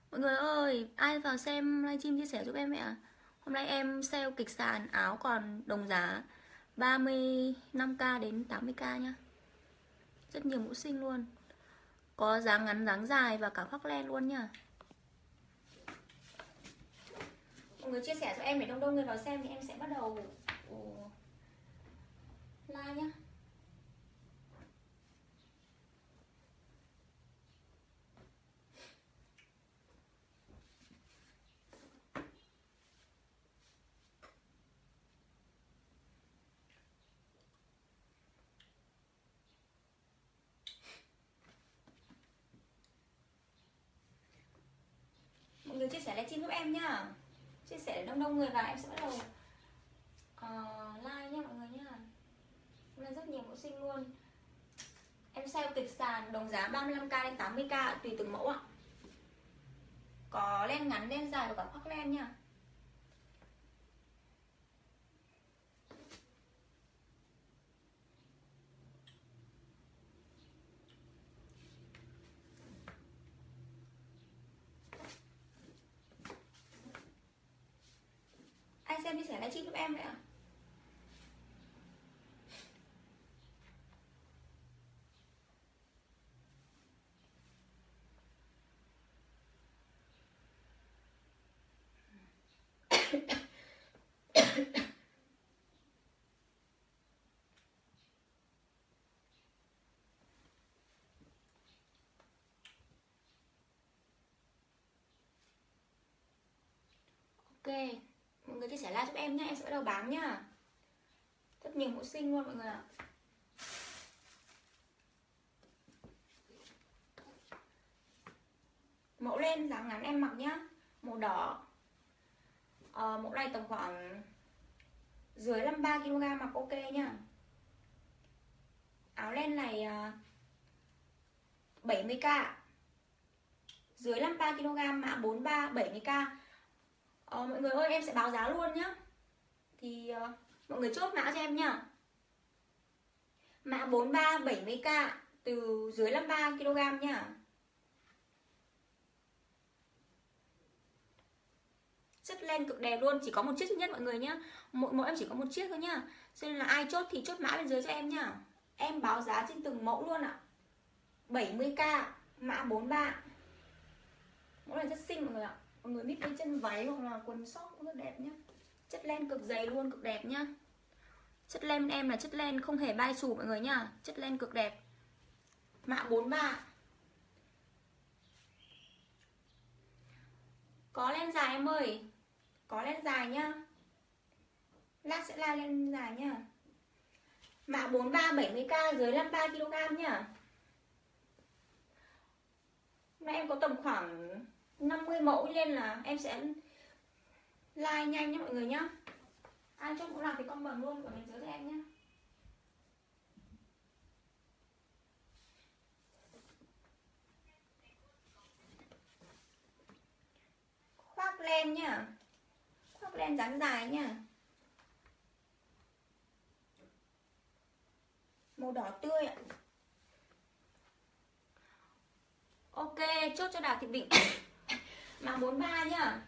Mọi người ơi, ai vào xem livestream chia sẻ giúp em vậy ạ? Hôm nay em sale kịch sàn áo còn đồng giá 35k đến 80k nhá. Rất nhiều mẫu xinh luôn. Có dáng ngắn, dáng dài và cả khoác len luôn nha. Mọi người chia sẻ cho em để đông đông người vào xem thì em sẽ bắt đầu live nhá. Mọi người chia sẻ livestream giúp em nhá. Chia sẻ để đông đông người vào em sẽ bắt đầu live nhá mọi người nhá. Hôm nay rất nhiều mẫu xinh luôn. Em sale kịch sàn đồng giá 35k đến 80k tùy từng mẫu ạ. Có len ngắn, len dài và cả khoác len nha. Ai xem chia sẻ livestream giúp em vậy ạ? Ok, mọi người chia sẻ like giúp em nhé, em sẽ bắt đầu bán nhá. Rất nhiều mẫu xinh luôn mọi người ạ. Mẫu len dáng ngắn em mặc nhá, màu đỏ. Mẫu này tầm khoảng dưới 53kg mặc ok nhá. Áo len này 70k, dưới 53kg, mã 43 70k. Mọi người ơi em sẽ báo giá luôn nhá. Thì mọi người chốt mã cho em nhá. Mã 43 70k từ dưới 53kg nhá. Chất len cực đẹp luôn, chỉ có một chiếc duy nhất mọi người nhá. Mỗi em chỉ có một chiếc thôi nhá. Cho nên là ai chốt thì chốt mã bên dưới cho em nhá. Em báo giá trên từng mẫu luôn ạ. 70k, mã 43. Mẫu này rất xinh mọi người ạ. Mọi người biết với chân váy hoặc là quần sóc cũng rất đẹp nhá. Chất len cực dày luôn, cực đẹp nhá. Chất len em là chất len không hề bay xù mọi người nhá. Chất len cực đẹp. Mã 43. Có len dài em ơi. Có len dài nhá. Lát sẽ la len dài nhá. Mã 43 70k dưới 53kg nhá. Hôm nay em có tầm khoảng 50 mẫu nên là em sẽ like nhanh nhé mọi người nhá. Ai chốt mẫu nào thì comment luôn ở bên dưới cho em nhé. Khoác len nhá. Khoác len dáng dài nhá. Màu đỏ tươi ạ. Ok, chốt cho Đào Thị Bình. Mã 43 nhá.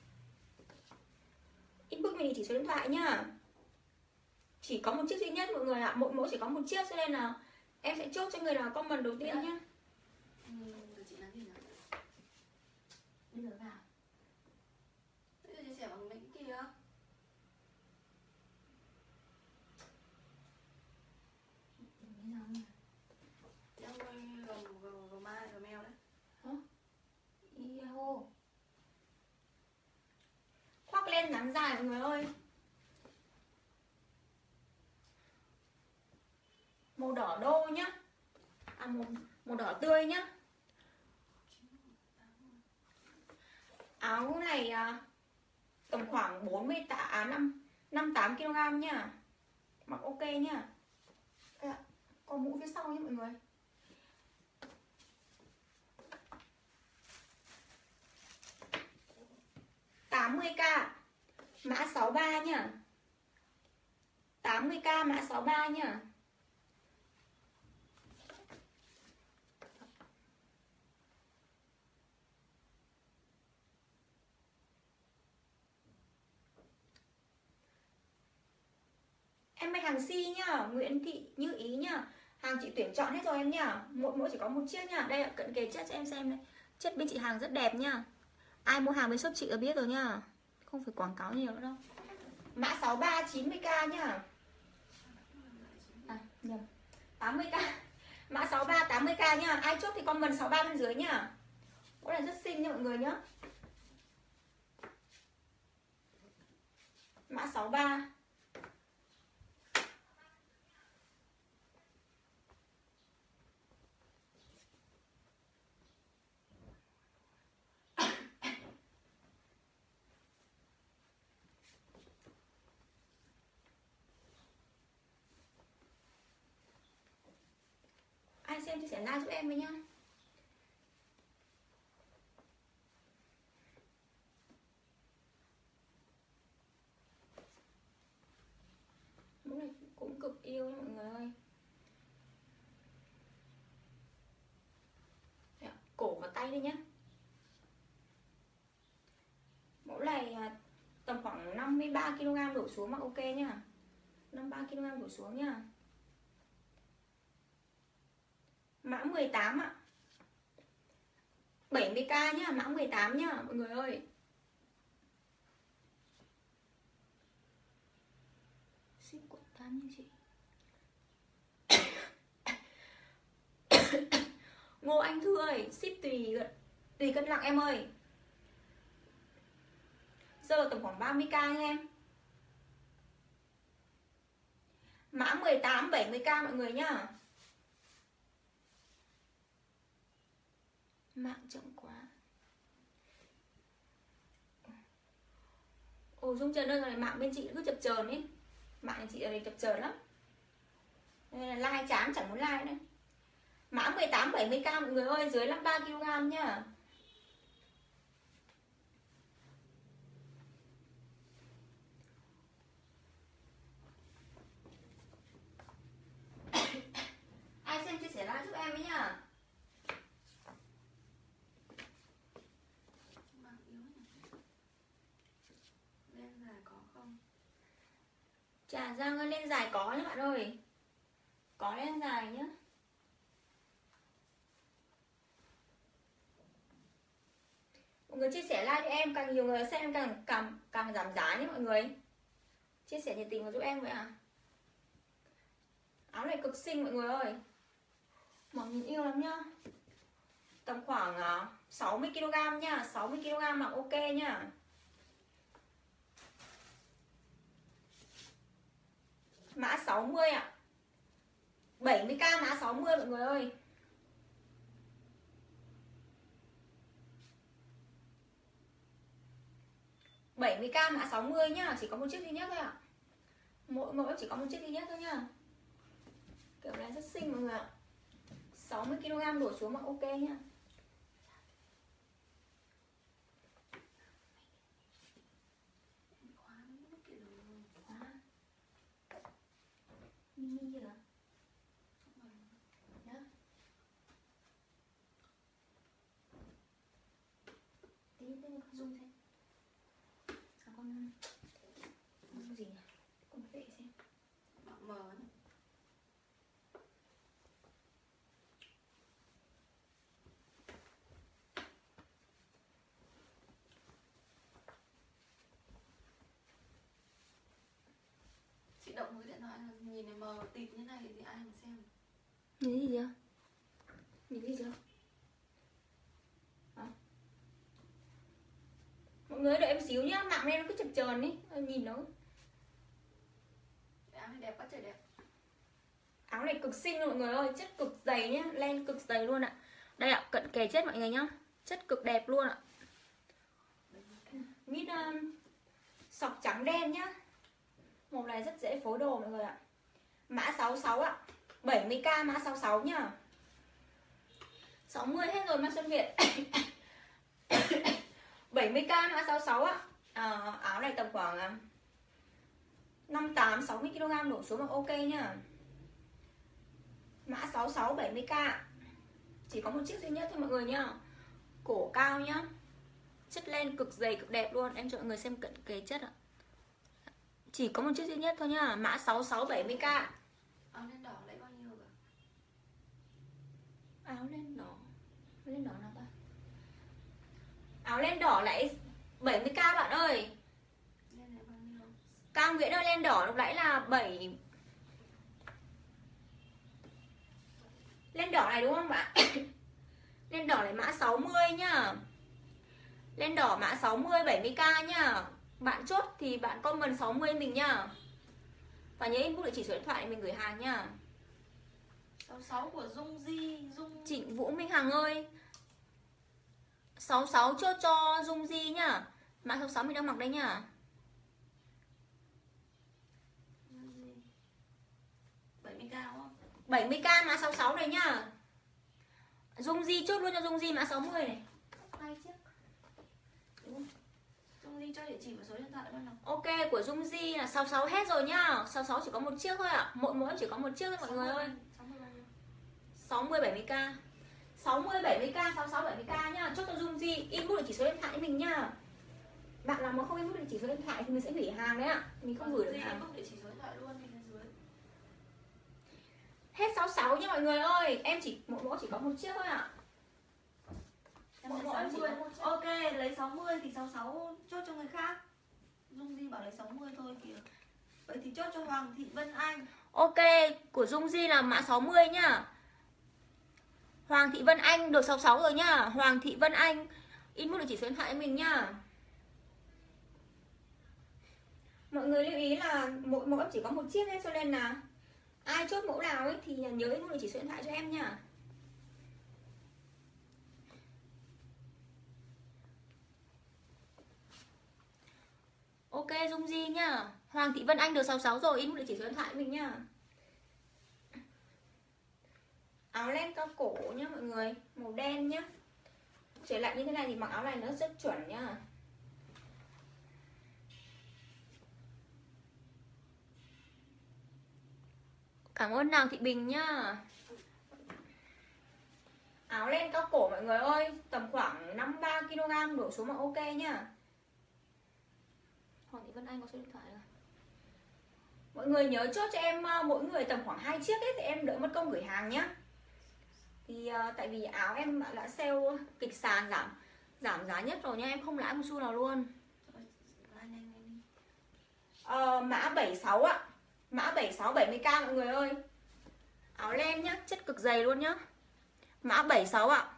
Inbox mình chỉ số điện thoại nhá. Chỉ có một chiếc duy nhất mọi người ạ. Mỗi mẫu chỉ có một chiếc cho nên là em sẽ chốt cho người nào comment đầu tiên nhá. Chị làm gì nào? Bây giờ vào. Bây giờ chia sẻ bằng mấy cái kia. Em ơi, mai Gmail đấy. Hả? Yahoo. Khoác len ngắn dài mọi người ơi. Màu đỏ đô nhá. Màu đỏ tươi nhá. Áo này tầm khoảng 58kg nhá. Mặc ok nhá. Có mũ phía sau nhé mọi người. $80k mã 63 nhá. 80k mã 63 nhá. Em may hàng si nhá, Nguyễn Thị Như Ý nhá. Hàng chị tuyển chọn hết rồi em nhá. Mỗi chỉ có một chiếc nhá. Đây ạ, cận kề chất cho em xem đây. Chất bên chị hàng rất đẹp nhá. Ai mua hàng bên shop chị đã biết rồi nhá. Không phải quảng cáo nhiều nữa đâu. Mã 63 90k nhá. À, nhầm. 80k. Mã 63 80k nhá. Ai chốt thì comment 63 bên dưới nhá. Mẫu này rất xinh nha mọi người nhá. Mã 63. Ai xem chia sẻ like giúp em với nhá. Mẫu này cũng cực yêu nha mọi người ơi. Cổ và tay đây nhá. Mẫu này tầm khoảng 53kg đổ xuống mà ok nhá. 53kg đổ xuống nhá. Mã 18 ạ. 70k nhá, mã 18 nhá mọi người ơi. Ship quận 8 nha chị. Ngô Anh Thư ơi, ship tùy cân nặng em ơi. Giờ tầm khoảng 30k nha em. Mã 18 70k mọi người nhá. Mạng chậm quá. Ồ Dung Trần ơi, mạng bên chị cứ chập chờn ấy. Mạng chị ở đây chập chờn lắm. Đây là like chán chẳng muốn like nữa. Mã 18 70k mọi người ơi, dưới 53kg nhá. Ai xem chia sẻ like giúp em với nhá. Mạng yếu nhỉ? Lên dài có không? Trà Giang ơi, lên dài có nhá bạn ơi. Có lên dài nhá. Mọi người chia sẻ like cho em, càng nhiều người xem càng giảm giá nhé mọi người. Chia sẻ nhiệt tình vào giúp em vậy à. Áo này cực xinh mọi người ơi. Mặc nhìn yêu lắm nhá. Tầm khoảng 60kg nhá, 60kg mặc ok nhá. Mã 60 ạ. 70k mã 60 mọi người ơi. Bảy k mã 60 nhá, chỉ có một chiếc duy nhất thôi ạ. Mỗi chỉ có một chiếc duy nhất thôi nhá. Kiểu này rất xinh mọi người ạ. 60kg đổ xuống mặc ok nhá. Khóa mini chưa hả? Nhá. Tí con zoom xem. Con gì nhỉ? Con vệ xem. Mờ nhỉ? Chị động với điện thoại nhìn này mờ tịt như này thì ai mà xem. Nhìn cái gì chưa? Nhìn cái gì chưa? Mọi người đợi em xíu nhá, mạng này nó cứ chập chờn ý, nhìn nó. Áo này đẹp quá trời đẹp. Áo này cực xinh luôn mọi người ơi, chất cực dày nhá, len cực dày luôn ạ. Đây ạ, cận kề chất mọi người nhá. Chất cực đẹp luôn ạ. Mít sọc trắng đen nhá. Màu này rất dễ phối đồ mọi người ạ. Mã 66 ạ. 70k mã 66 nhá. 60 hết rồi mã Xuân Việt. 70k mã 66 ạ. Áo này tầm khoảng 58 60kg đổ xuống mà ok nhá. Mã 66 70k. Chỉ có một chiếc duy nhất thôi mọi người nhá. Cổ cao nhá. Chất len cực dày cực đẹp luôn. Em cho mọi người xem cận kề chất ạ. Chỉ có một chiếc duy nhất thôi nhá. Mã 66 70k. Áo len đỏ lấy bao nhiêu cả? Áo len đỏ. Len đỏ nào ta? Áo len đỏ lại 70k bạn ơi. Len này bao nhiêu? Cao Nguyễn ơi, len đỏ lúc nãy là 7. Len đỏ này đúng không bạn? Len đỏ này mã 60 nhá. Len đỏ mã 60 70k nhá. Bạn chốt thì bạn comment 60 mình nhá. Và nhớ inbox địa chỉ số điện thoại để mình gửi hàng nhá. 66 của Dung Di, Trịnh Vũ Minh Hằng ơi. 66 chốt cho Dung Di nhá. Mã 66 mình đang mặc đây nhá. 70k đúng không? 70k mã 66 này nhá. Dung Di chốt luôn cho Dung Di mã 60 này. Hai chiếc. Dung Di cho địa chỉ và số điện thoại luôn nào. Ok, của Dung Di là 66 hết rồi nhá. 66 chỉ có một chiếc thôi ạ. Mỗi chỉ có một chiếc thôi mọi người ơi. 60 70k. 60 70k, 66 70k nhá. Chốt cho Dung Di, inbox địa chỉ số điện thoại cho mình nhá. Bạn nào mà không inbox địa chỉ số điện thoại thì mình sẽ hủy hàng đấy ạ. Mình không gửi được hàng. Inbox địa chỉ số điện thoại luôn thì bên dưới. Hết 66 nha mọi người ơi. Em chỉ mỗi chỉ có một chiếc thôi ạ. Em lấy 60. Ok, lấy 60 thì 66 chốt cho người khác. Dung Di bảo lấy 60 thôi kìa. Vậy thì chốt cho Hoàng Thị Vân Anh. Ok, của Dung Di là mã 60 nhá. Hoàng Thị Vân Anh được 66 rồi nhá. Hoàng Thị Vân Anh inbox địa chỉ số điện thoại cho mình nhá. Mọi người lưu ý là mỗi em chỉ có một chiếc ấy, cho nên là ai chốt mẫu nào ấy thì nhớ inbox địa chỉ số điện thoại cho em nhá. Ok Dung Di nhá. Hoàng Thị Vân Anh được 66 rồi, inbox địa chỉ số điện thoại cho mình nhá. Áo len cao cổ nhá mọi người, màu đen nhá. Trời lạnh như thế này thì mặc áo này nó rất chuẩn nhá. Cảm ơn Đào Thị Bình nhá. Áo len cao cổ mọi người ơi, tầm khoảng 53kg đổ xuống mà ok nhá. Hoàng Thị Vân Anh có số điện thoại rồi. Mọi người nhớ chốt cho em mỗi người tầm khoảng 2 chiếc ấy thì em đỡ mất công gửi hàng nhá. Thì tại vì áo em đã sale kịch sàn giảm giá nhất rồi nha, em không lãi một xu nào luôn. Mã 76 ạ. Mã 76 70k mọi người ơi. Áo len nhá, chất cực dày luôn nhá. Mã 76 ạ.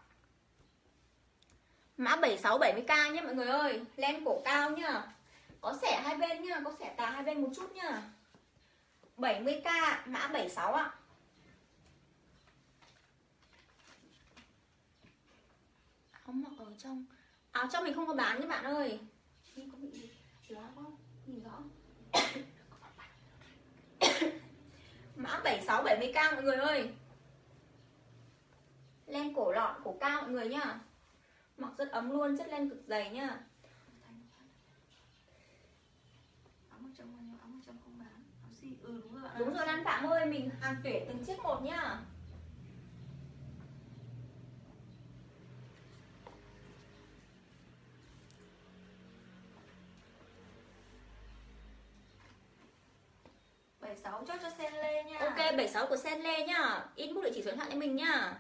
Mã 76 70k nhá mọi người ơi. Len cổ cao nhá. Có xẻ hai bên nhá, có xẻ tà hai bên một chút nhá. 70k, mã 76 ạ. Áo mặc ở trong. Áo trong mình không có bán nha bạn ơi. Nhìn có bị gì? Lóa không? Nhìn rõ. Mã 76 70k mọi người ơi. Len cổ lọn, cổ cao mọi người nhá. Mặc rất ấm luôn, chất len cực dày nhá. Áo mặc trong bao nhiêu? Áo mặc trong không bán. Áo gì? Đúng rồi bạn. Đúng rồi Lan Phạm ơi, mình hàng tuyển từng chiếc một nhá. Sáu chốt cho Sen Lê nha. Ok, 76 của Sen Lê nhá. Inbox địa chỉ số điện thoại cho mình nhá.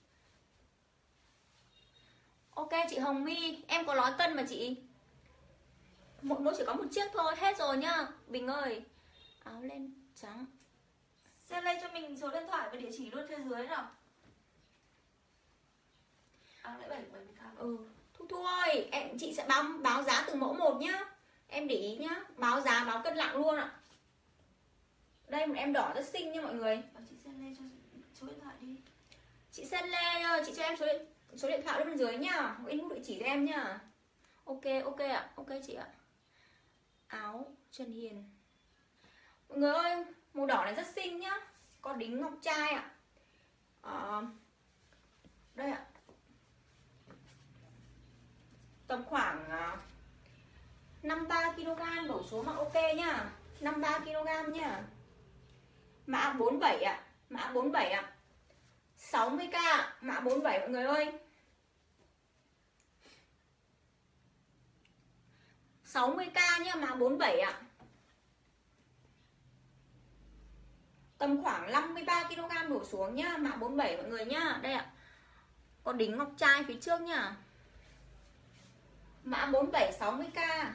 Ok chị Hồng My, em có nói cân mà chị. Mỗi chỉ có một chiếc thôi, hết rồi nhá. Bình ơi. Áo len trắng. Sen Lê cho mình số điện thoại và địa chỉ luôn phía dưới nào. Áo lại 70k. Thu ơi, chị sẽ báo giá từng mẫu một nhá. Em để ý nhá, báo giá, báo cân nặng luôn ạ. Đây một em đỏ rất xinh nha mọi người. Bảo chị Sen Lê cho số điện thoại đi. Chị Sen Lê ơi, chị cho em số điện thoại bên dưới nhá. Inbox địa chỉ cho em nhá. Ok ạ, ok chị ạ. Áo Trần Hiền. Mọi người ơi, màu đỏ này rất xinh nhá. Có đính ngọc trai ạ. Đây ạ. Tầm khoảng 53kg đổ xuống mà ok nhá. 53kg nhá. Mã 47 ạ. Mã 47 ạ. 60k. Mã 47 mọi người ơi. 60k nhá. Mã 47 ạ. tầm khoảng 53kg đổ xuống nhá, mã 47 mọi người nhá. Đây ạ, có đính ngọc trai phía trước nhá. Mã 47 60k.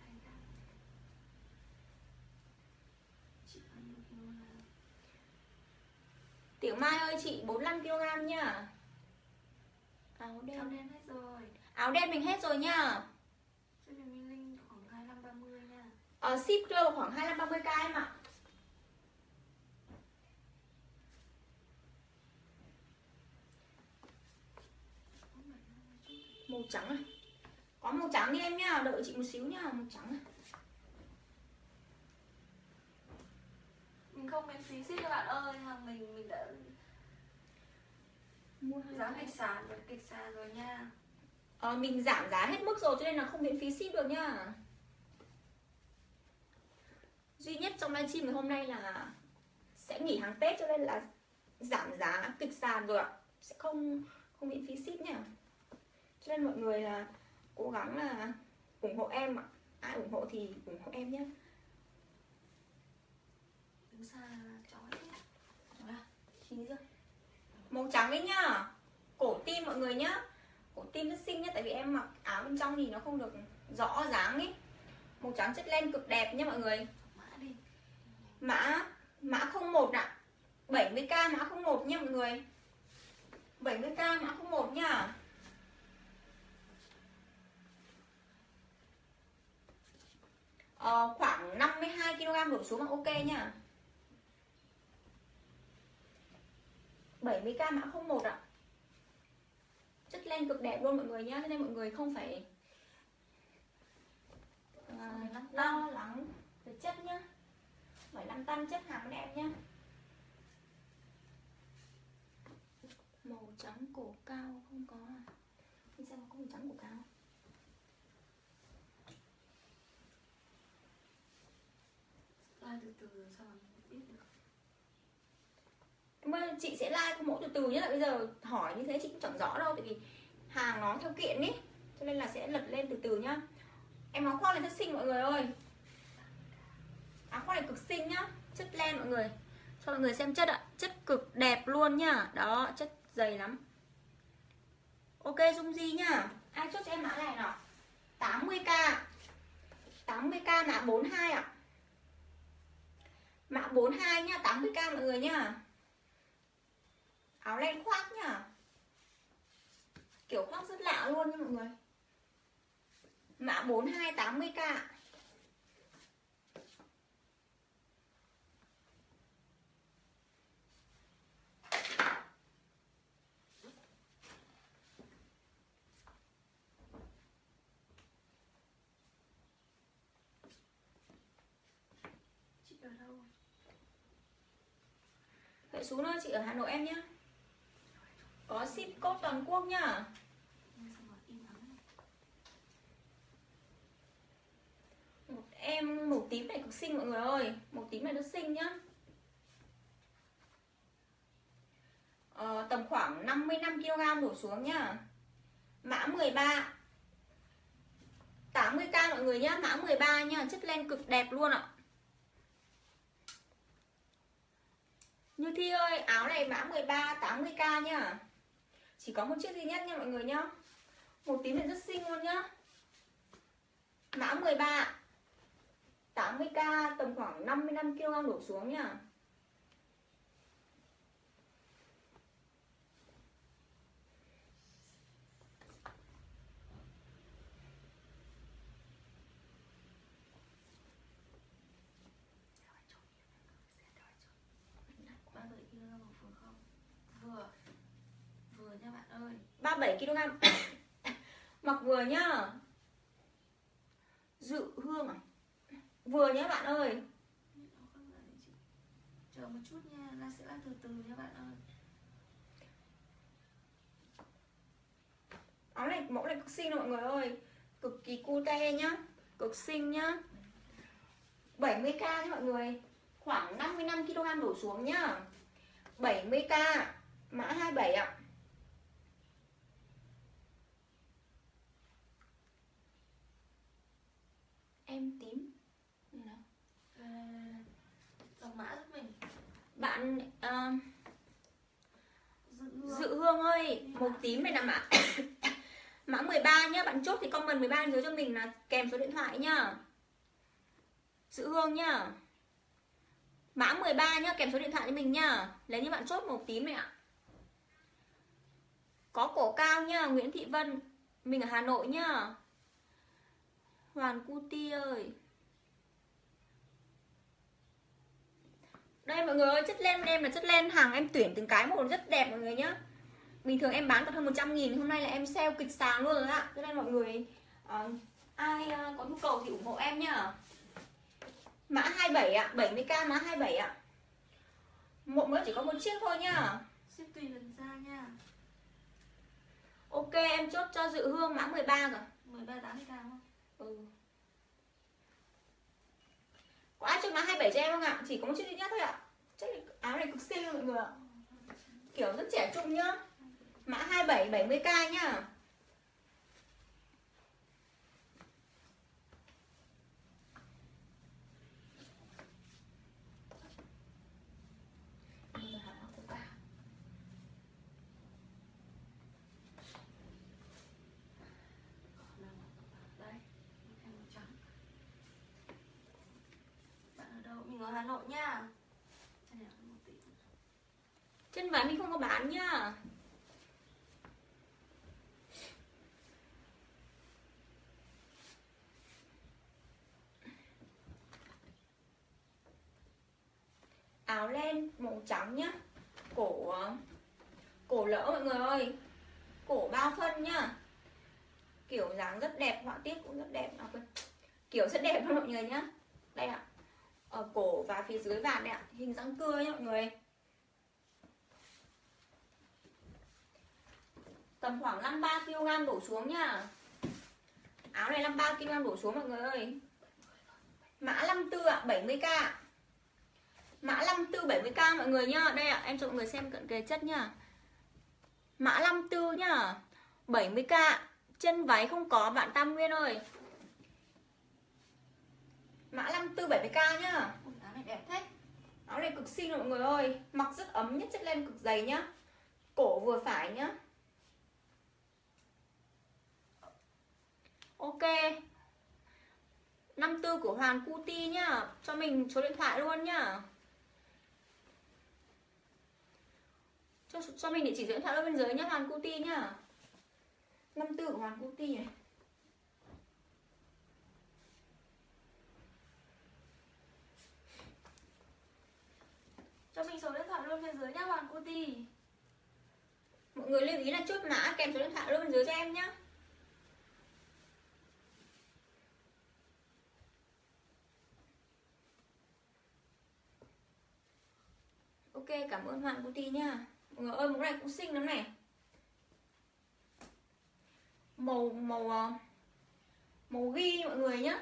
Tiểu Mai ơi chị 45kg nhá. Áo đen hết rồi. Áo đen mình hết rồi nhá. Cho mình link khoảng 25-30 nha. Ship đưa khoảng 25-30k em ạ. Màu trắng này. Có màu trắng đi em nhá, đợi chị một xíu nhá, màu trắng này. Mình không miễn phí ship các bạn ơi, hàng mình đã Mua giá kịch sàn rồi nha. Mình giảm giá hết mức rồi cho nên là không miễn phí ship được nhá. Duy nhất trong livestream ngày hôm nay là sẽ nghỉ hàng Tết cho nên là giảm giá kịch sàn rồi ạ. Sẽ không miễn phí ship nha. Cho nên mọi người là cố gắng là ủng hộ em ạ. Ai ủng hộ thì ủng hộ em nhé. Đứng xa chói. Chín chưa? Màu trắng đấy nhá. Cổ tim mọi người nhá. Cổ tim rất xinh nhá. Tại vì em mặc áo bên trong thì nó không được rõ dáng ấy. Màu trắng chất len cực đẹp nhá mọi người. Mã 01 ạ. 70k mã 01 nha mọi người. 70k mã 01 nha. Khoảng 52kg đổ xuống là ok nha. 70k mã 01 ạ. Chất len cực đẹp luôn mọi người nhá. Cho nên mọi người không phải lo lắng về chất nhá. Phải lăn tăn chất hàng đẹp nhá. Màu trắng cổ cao không có à? Đi xem có màu trắng cổ cao. Like từ từ sao biết được. Mà chị sẽ like mẫu từ từ nhé. Bây giờ hỏi như thế chị cũng chẳng rõ đâu. Tại vì hàng nó theo kiện ý. Cho nên là sẽ lật lên từ từ nhá. Em áo khoác này rất xinh mọi người ơi. Áo khoác này cực xinh nhá. Chất len mọi người. Cho mọi người xem chất ạ. Chất cực đẹp luôn nhá. Đó, chất dày lắm. Ok Dung Di nhá. Ai chốt cho em mã này nào? 80k. 80k mã 42 ạ. Mã 42 nhá, 80k mọi người nhá. Áo len khoác nhá. Kiểu khoác rất lạ luôn nha mọi người. Mã 42 80k. Chị ở đâu? Vậy xuống đó chị ở Hà Nội em nhá. Có ship code toàn quốc nhá. Một em màu tím này cực xinh mọi người ơi. Màu tím này rất xinh nhá. Tầm khoảng 55kg đổ xuống nhá. Mã 13 80k mọi người nhá. Mã 13 nhá. Chất len cực đẹp luôn ạ. Như Thi ơi, áo này mã 13 80k nhá. Chỉ có một chiếc duy nhất nha mọi người nhá. Màu tím này rất xinh luôn nhá. Mã 13 80k, tầm khoảng 55kg đổ xuống nhá. Vừa nha bạn ơi. 37kg. Mặc vừa nhá. Dự Hương à? Vừa nhá bạn ơi. Chờ một chút nha, nó sẽ là từ từ nha bạn ơi. Áo này mẫu này cực xinh mọi người ơi. Cực kỳ cute nhá. Cực xinh nhá. 70k nhá mọi người. Khoảng 55kg đổ xuống nhá. 70k. Mã 27 ạ. Em tím. Đọc mã giúp mình. Bạn bạn Dự Hương ơi, màu tím này là mã mã 13 nhá. Bạn chốt thì comment 13 bên dưới cho mình là kèm số điện thoại nhá. Dự Hương nhá. Mã 13 nhá, kèm số điện thoại cho mình nhá. Lấy như bạn chốt màu tím này ạ. Có cổ cao nhá, Nguyễn Thị Vân. Mình ở Hà Nội nhá. Hoàn Cuti ơi. Đây mọi người ơi, chất len em là chất len hàng em tuyển từng cái một rất đẹp mọi người nhá. Bình thường em bán còn hơn 100.000, hôm nay là em sale kịch sàng luôn rồi ạ. Cho nên mọi người ai có nhu cầu thì ủng hộ em nhá. Mã 27 ạ, 70k mã 27 ạ. Một mới chỉ có một chiếc thôi nhá. Ship tùy lần ra nha. Ok, em chốt cho Dự Hương mã 13 rồi. 13 80k không? Ừ. Có ai chốt mã 27 cho em không ạ? Chỉ có một chiếc duy nhất thôi ạ. Chất áo này cực xinh mọi người ạ. Kiểu rất trẻ trung nhá. Mã 27 70k nhá. Mình ở Hà Nội nha. Chân váy mình không có bán nhá. Áo len màu trắng nhá. Cổ lỡ mọi người ơi. Cổ bao phân nhá. Kiểu dáng rất đẹp, họa tiết cũng rất đẹp. Kiểu rất đẹp luôn mọi người nhá. Đây ạ. Ở cổ và phía dưới vạt này ạ. Hình răng cưa nhá mọi người. Tầm khoảng 53kg đổ xuống nhá. Áo này 53kg đổ xuống mọi người ơi. Mã 54 ạ, 70k. Mã 54 70k mọi người nhá. Đây ạ, em cho mọi người xem cận kề chất nhá. Mã 54 nhá. 70k. Chân váy không có bạn Tam Nguyên ơi. Mã 54 70k nhá. Áo này đẹp thế. Áo này cực xinh mọi người ơi. Mặc rất ấm, nhất chất len cực dày nhá. Cổ vừa phải nhá. Ok. 54 của Hoàn Cuti nhá. Cho mình số điện thoại luôn nhá. Cho mình địa chỉ số điện thoại luôn bên dưới nhá, Hoàn Cuti nhá. 54 của Hoàn Cuti này. Cho mình số điện thoại luôn bên dưới nhá Hoàn Cuti. Mọi người lưu ý là chốt mã kèm số điện thoại luôn bên dưới cho em nhá. Ok, cảm ơn Hoàn Cuti nha. Mọi người ơi, mẫu này cũng xinh lắm này. Màu ghi mọi người nhá.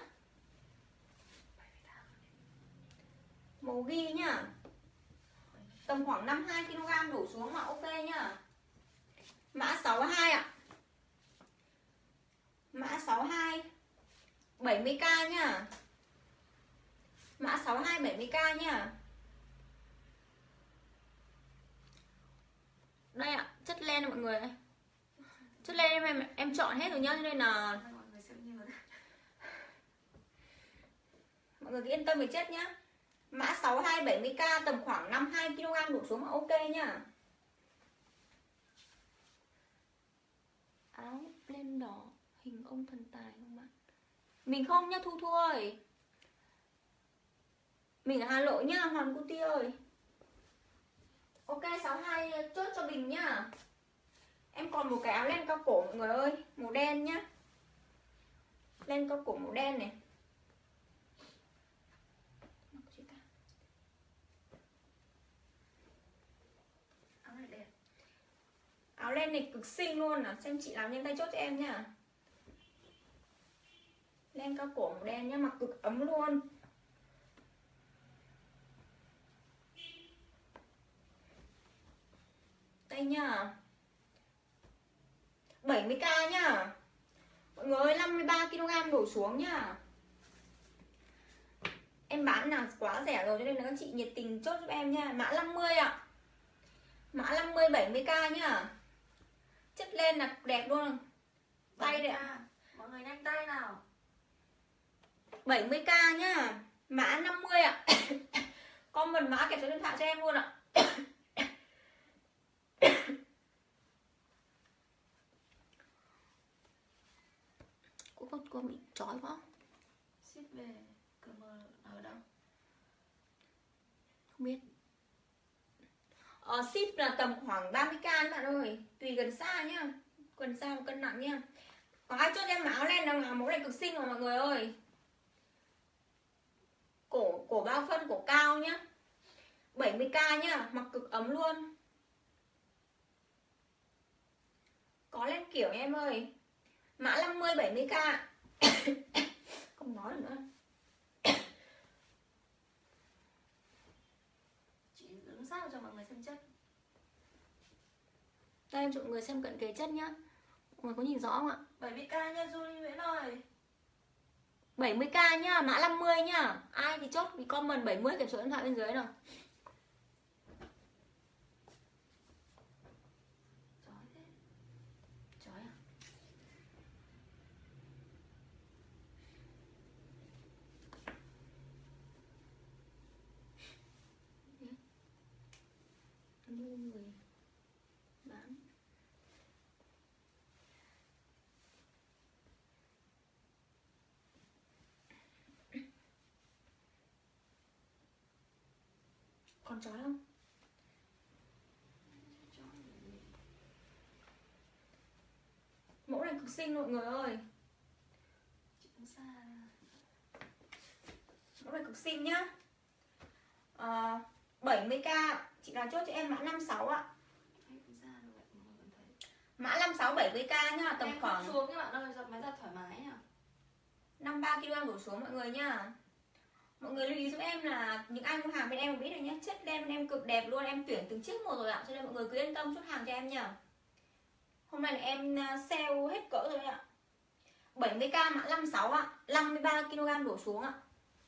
Màu ghi nhá. Tầm khoảng 52kg đổ xuống mà ok nhá. Mã 62 ạ. Mã 62 70k nhá. Mã 62 70k nhá. Đây ạ, chất len mọi người. Chất len em chọn hết rồi nhá, cho nên là mọi người cứ yên tâm về chất nhá. Mã 62 70k tầm khoảng 52kg đổ xuống mà ok nhá. Áo len đỏ hình ông thần tài không bạn? Mình không nhá Thu Thu ơi. Mình ở Hà Nội nhá, Hoàng Cuti ơi. Ok, 62 chốt cho mình nhá. Em còn một cái áo len cao cổ mọi người ơi, màu đen nhá. Len cao cổ màu đen này. Áo này đẹp. Áo len này cực xinh luôn à, xem chị làm nhanh tay chốt cho em nhá. Len cao cổ màu đen nhá, mặc cực ấm luôn. Đây nhá. 70k nhá. Mọi người ơi, 53kg đổ xuống nhá. Em bán là quá rẻ rồi cho nên là các chị nhiệt tình chốt giúp em nha. Mã 50 ạ. Mã 50 70k nhá. Chất lên là đẹp luôn. Tay đấy ạ. Mọi người nhanh tay nào. 70k nhá. Mã 50 ạ. Comment mã kẹp số điện thoại cho em luôn ạ. Cô bị trói quá. Ship về CM ở đâu? Không biết. Ship là tầm khoảng 30k các bạn ơi. Tùy gần xa nhá. Gần xa và cân nặng nhá. Có ai chốt em áo len đâu, mẫu này cực xinh rồi mọi người ơi. Cổ bao phân, cổ cao nhá. 70k nhá, mặc cực ấm luôn. Có len kiểu em ơi. Mã 50 70k. Không nói được nữa. Chị đứng sát cho mọi người xem chất. Đây em cho mọi người xem cận kề chất nhá. Mọi người có nhìn rõ không ạ? 70k nha Julie Nguyễn ơi. 70k nhá, mã 50 nhá. Ai thì chốt thì comment 70 kèm số điện thoại bên dưới nào. Chói thế. Chói à? Mua người bán. Còn chói không? Mẫu này cực xinh mọi người ơi. Chị đứng xa. Mẫu này cực xinh nhá. 70k. Chị nào chốt cho em mã 56 ạ. Mã 56 70k nhá, tầm em khoảng xuống các bạn ơi, giật máy giật thoải mái nhá. 53kg đổ xuống mọi người nhá. Mọi người lưu ý giúp em là những ai mua hàng bên em biết rồi nhé. Chất len bên em cực đẹp luôn, em tuyển từng chiếc một rồi ạ. Cho nên mọi người cứ yên tâm chốt hàng cho em nhá. Hôm nay là em sale hết cỡ rồi ạ. 70k mã 56 ạ, 53kg đổ xuống ạ.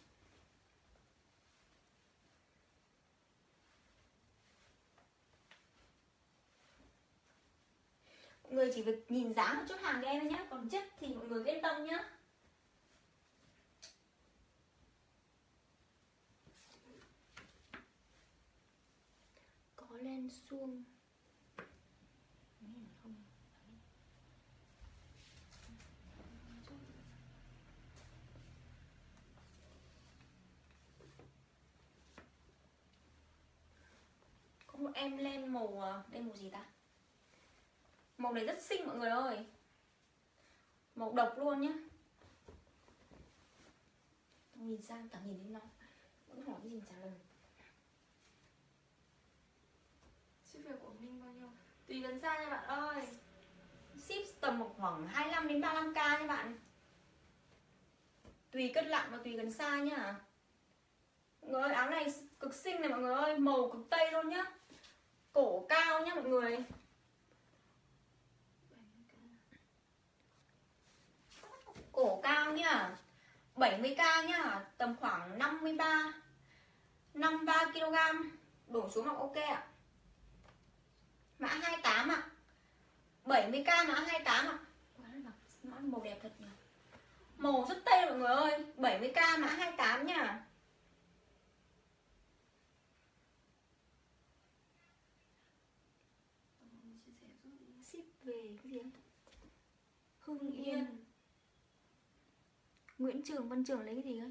Mọi người chỉ việc nhìn giá và chốt hàng cho em nhé. Còn chất thì mọi người yên tâm nhé. Có len suông. Có một em len màu, đây màu gì ta? Màu này rất xinh mọi người ơi. Màu độc luôn nhá. Nhìn sang chẳng nhìn đến nó. Vẫn hỏi cái gì trả lời. Ship về của Minh bao nhiêu? Tùy gần xa nha bạn ơi. Ship tầm khoảng 25 đến 35k nha bạn. Tùy cân nặng và tùy gần xa nhá. Mọi người ơi, áo này cực xinh này mọi người ơi. Màu cực tây luôn nhá. Cổ cao nhá mọi người. Cổ cao nhá. 70k nhá. Tầm khoảng 53kg đổ xuống mặc ok ạ. Mã 28 ạ. 70k mã 28 ạ. Màu đẹp thật nhỉ. Màu rất tây mọi người ơi. 70k mã 28 nhá. Ship về cái gì? Hưng Yên. Nguyễn Trường, Văn Trường lấy cái gì ấy?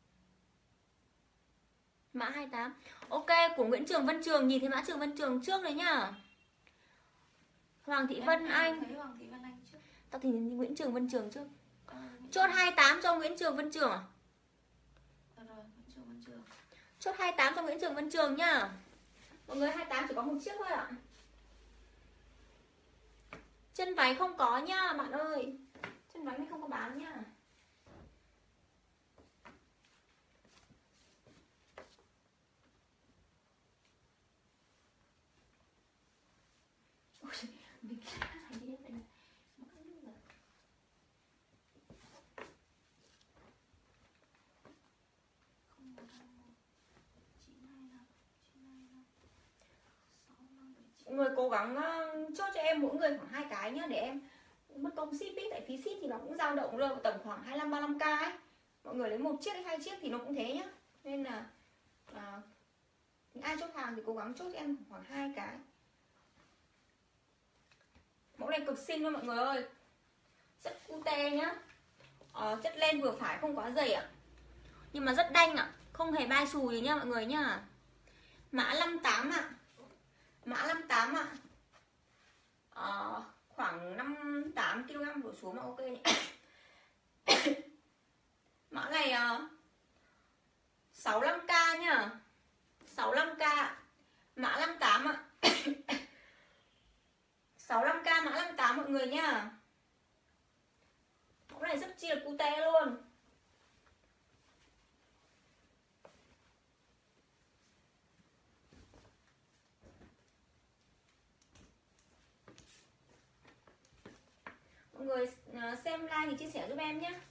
Mã 28. Ok, của Nguyễn Trường, Văn Trường. Nhìn thấy mã Trường, Văn Trường trước đấy nhá. Hoàng Thị Vân Anh. Thấy Hoàng Thị Vân Anh trước. Tao thì Nguyễn Trường, Văn Trường trước. Chốt 28 cho Nguyễn Trường, Văn Trường à? Rồi, Nguyễn Trường, Văn Trường. Chốt 28 cho Nguyễn Trường, Văn Trường nhá. Mọi người 28 chỉ có một chiếc thôi ạ. Chân váy không có nhá bạn ơi. Chân váy này không có bán nhá. Ôi, mình phải đi đây này. Không người cố gắng chốt cho em mỗi người khoảng 2 cái nhá, để em mất công ship ý, tại phí ship thì nó cũng dao động rơi vào tầm khoảng 25-35k ấy. Mọi người lấy 1 chiếc hay 2 chiếc thì nó cũng thế nhá. Nên là ai chốt hàng thì cố gắng chốt cho em khoảng 2 cái. Mẫu này cực xinh luôn mọi người ơi. Rất cute nhá. Chất len vừa phải, không quá dày ạ. Nhưng mà rất đanh ạ, không hề bay xù gì nhá mọi người nhá. Mã 58 ạ. Mã 58 ạ. Khoảng 58 kg đổ xuống mà ok nhỉ. Mã này 65k nhá. 65k. Mã 58 ạ. 65k mã 58 mọi người nhá. Mẫu này rất chi là cute luôn. Mọi người xem like thì chia sẻ giúp em nhé.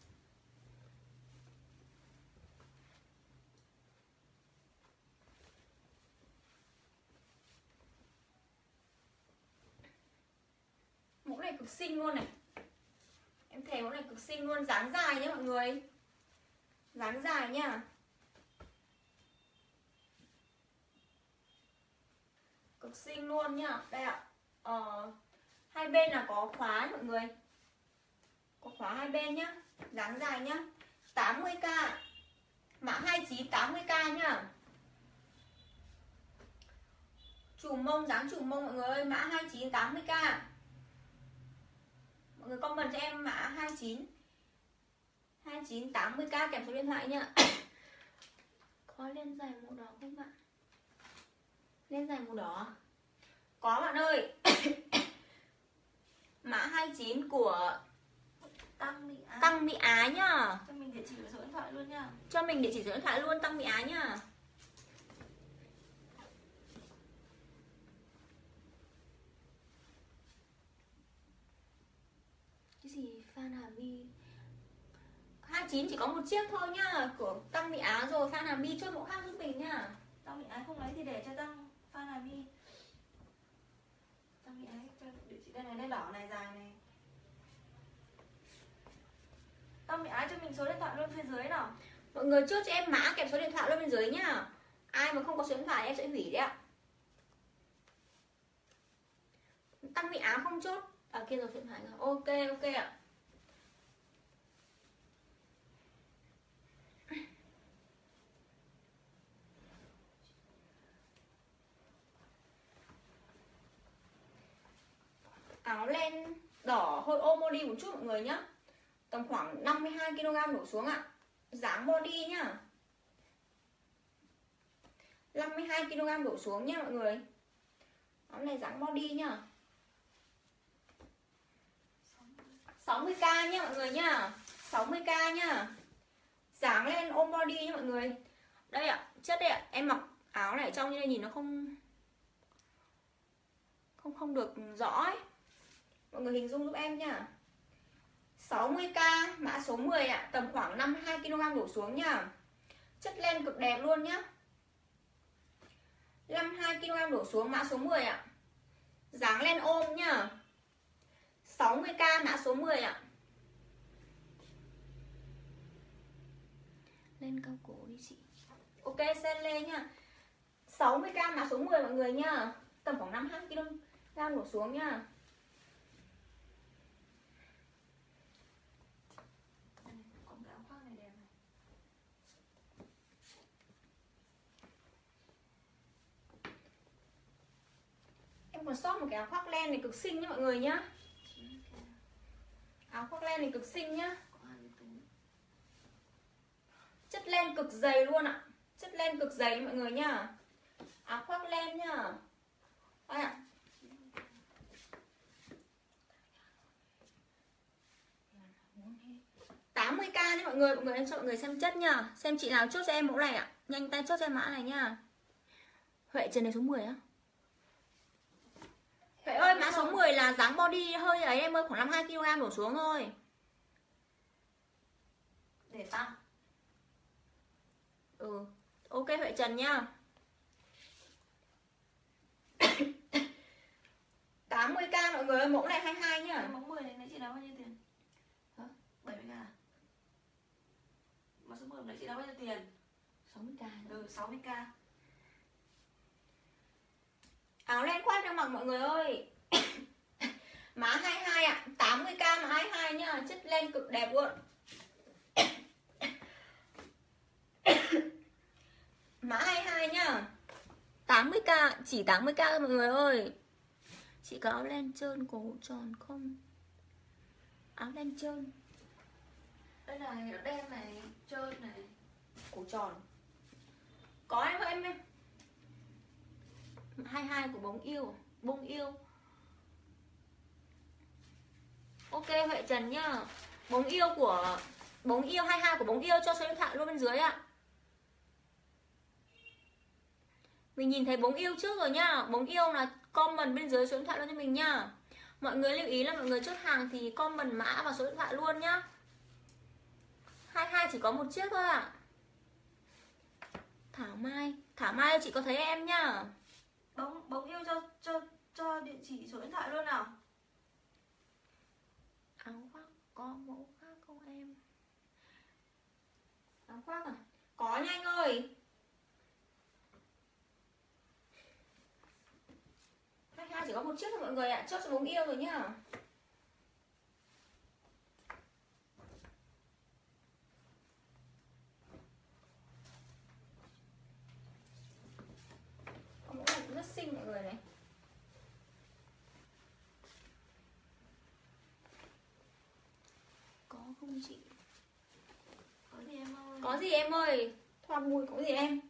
Mẫu này cực xinh luôn này. Em thề mẫu này cực xinh luôn, dáng dài nhé mọi người. Dáng dài nhá. Cực xinh luôn nhá. Đây ạ. Hai bên là có khóa mọi người. Có khóa hai bên nhá. Dáng dài nhá. 80k. Mã 29 80k nhá. Chùm mông, dáng chùm mông mọi người ơi. Mã 29 80k. Mọi người comment cho em mã 29 80k kèm số điện thoại nhá. Có len dài màu đỏ không bạn? Len dài màu đỏ. Có bạn ơi. Mã 29 của Tăng Mỹ Á nhá. Cho mình địa chỉ và số điện thoại luôn nhá. Cho mình địa chỉ số điện thoại luôn, Tăng Mỹ Á nhá. Cái gì Phan Hà My 29 chỉ có 1 chiếc thôi nhá, của Tăng Mỹ Á rồi. Phan Hà My chốt mẫu khác giúp mình nhá. Tăng Mỹ Ái không lấy thì để cho Phan Hà My. Tăng Mỹ Ái cho địa chỉ đây này, đây đỏ này, dài này. Tăng Mỹ Ái cho mình số điện thoại luôn phía dưới nào. Mọi người chốt cho em mã kèm số điện thoại luôn bên dưới nhá. Ai mà không có số điện thoại em sẽ hủy đấy ạ. Tăng Mỹ Á không chốt. Kia rồi số điện thoại rồi. Ok ạ. Áo len đỏ hơi ôm body một chút mọi người nhá. Tầm khoảng 52 kg đổ xuống ạ. Dáng body nhá. 52 kg đổ xuống nhá mọi người. Áo này dáng body nhá. 60k nhá mọi người nhá. 60k nhá. Dáng lên ôm body nhá mọi người. Đây ạ, chất đây ạ. Em mặc áo này ở trong như này nhìn nó không được rõ ấy. Mọi người hình dung giúp em nhá. 60k mã số 10 ạ, tầm khoảng 52 kg đổ xuống nhá. Chất len cực đẹp luôn nhá. 52 kg đổ xuống mã số 10 ạ. Dáng len ôm nhá. 60k mã số 10 ạ. Lên cao cổ đi chị. Ok, sen lê nhá. 60k mã số 10 mọi người nhá. Tầm khoảng 52 kg đổ xuống nhá. Còn cái áo khoác này đẹp này. Em còn sót một cái áo khoác len này cực xinh nhá mọi người nhá. Áo khoác len này cực xinh nhá. Chất len cực dày luôn ạ. Chất len cực dày mọi người nhá. Áo khoác len nhá. Đây ạ. $80k nhé mọi người. Mọi người xem chất nhá. Xem chị nào chốt cho em mẫu này ạ. Nhanh tay chốt cho em mã này nhá. Huệ trần này số 10 á. Huệ ơi, mã số 10 là dáng body hơi ấy em ơi, khoảng 52 kg đổ xuống thôi. Để tăng. Ok Huệ Trần nhá. 80k mọi người ơi, mẫu này 22 nhá. Mẫu 10 này nãy chị nói bao nhiêu tiền? Hả? 70k à? Mà số 10 nãy chị nói bao nhiêu tiền? 60k. Ừ, 60k. Áo len khoác đang mặc mọi người ơi. Mã 22 ạ, 80k mà 22 nhá, chất len cực đẹp luôn. Mã 22 nhá. 80k, chỉ 80k mọi người ơi. Chị có áo len trơn cổ tròn không? Áo len trơn. Đây này, đen này, trơn này, Cổ tròn. Có em ơi em. 22 của bóng yêu. Bông yêu. Ok Huệ Trần nhá. Bóng yêu 22 của bóng yêu cho số điện thoại luôn bên dưới ạ. Mình nhìn thấy bóng yêu trước rồi nhá. Bóng yêu là comment bên dưới số điện thoại luôn cho mình nhá. Mọi người lưu ý là mọi người chốt hàng thì comment mã và số điện thoại luôn nhá. 22 chỉ có một chiếc thôi ạ. Thảo Mai chị có thấy em nhá. bóng yêu cho địa chỉ số điện thoại luôn nào. Áo khoác có mẫu khác không em? Áo khoác à? Có nha anh ơi. 22 chỉ có một chiếc thôi mọi người ạ. Chốt cho bóng yêu rồi nhá. Có mẫu này cũng rất xinh mọi người này. Có không chị? Có gì em ơi? Có gì em ơi? Thoa mùi có gì em?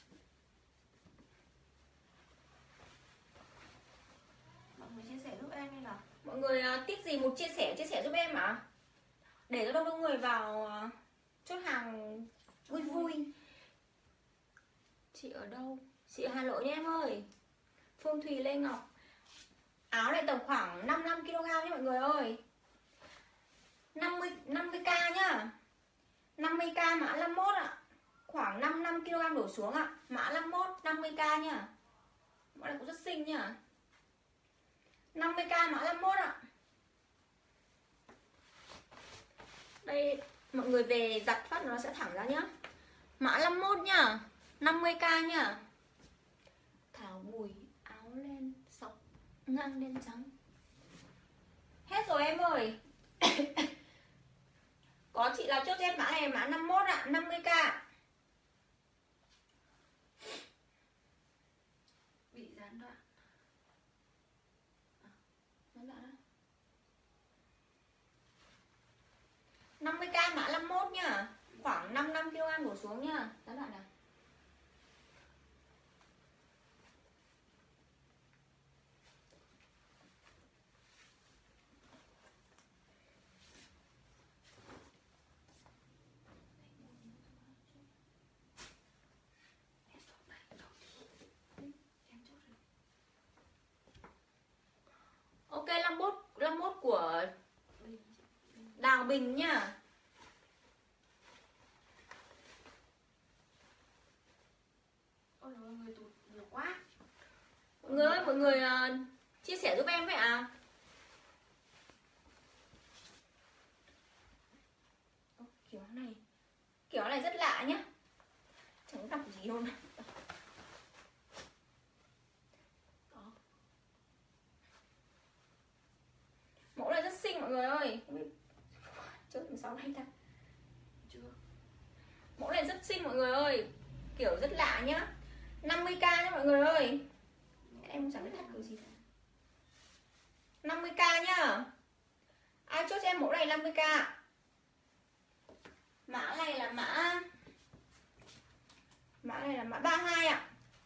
Mọi người chia sẻ giúp em đi nào. Mọi người thích gì một chia sẻ giúp em ạ. Để cho đông người vào chốt hàng vui vui. Chị ở đâu? Chị ở Hà Nội nha em ơi. Phương Thùy Lê Ngọc. Áo này tầm khoảng 55kg nhé mọi người ơi. 50k nhá. 50k mã 51 ạ. Khoảng 55kg đổ xuống ạ. Mã 51 50k nhá. Mã này cũng rất xinh nhá. 50k mã 51 ạ. Đây mọi người về giặt phát nó sẽ thẳng ra nhá. Mã 51 nhá. 50k nhá. Thảo Bùi áo len sọc ngang đen trắng. Hết rồi em ơi. Có chị nào chốt cho em mã này mã 51 ạ, 50k. Bị gián đoạn. Gián đoạn á. 50k mã 51 nhá. Khoảng 55kg đổ xuống nhá. Gián đoạn nào. Ok 51 của Đào Bình nhá. Ôi mọi người tụt nhiều quá. Mọi người ơi, mọi người chia sẻ giúp em vậy à. Kiểu này rất lạ nhá. Chẳng đọc gì luôn. Mẫu này rất xinh mọi người ơi. Chốt 16 đây ta. Chưa. Mẫu này rất xinh mọi người ơi. Kiểu rất lạ nhá. 50k nhá mọi người ơi. Em chẳng biết thắt kiểu gì cả. 50k nhá. Ai chốt cho em mẫu này 50k. Mã này là mã này là mã 32 ạ.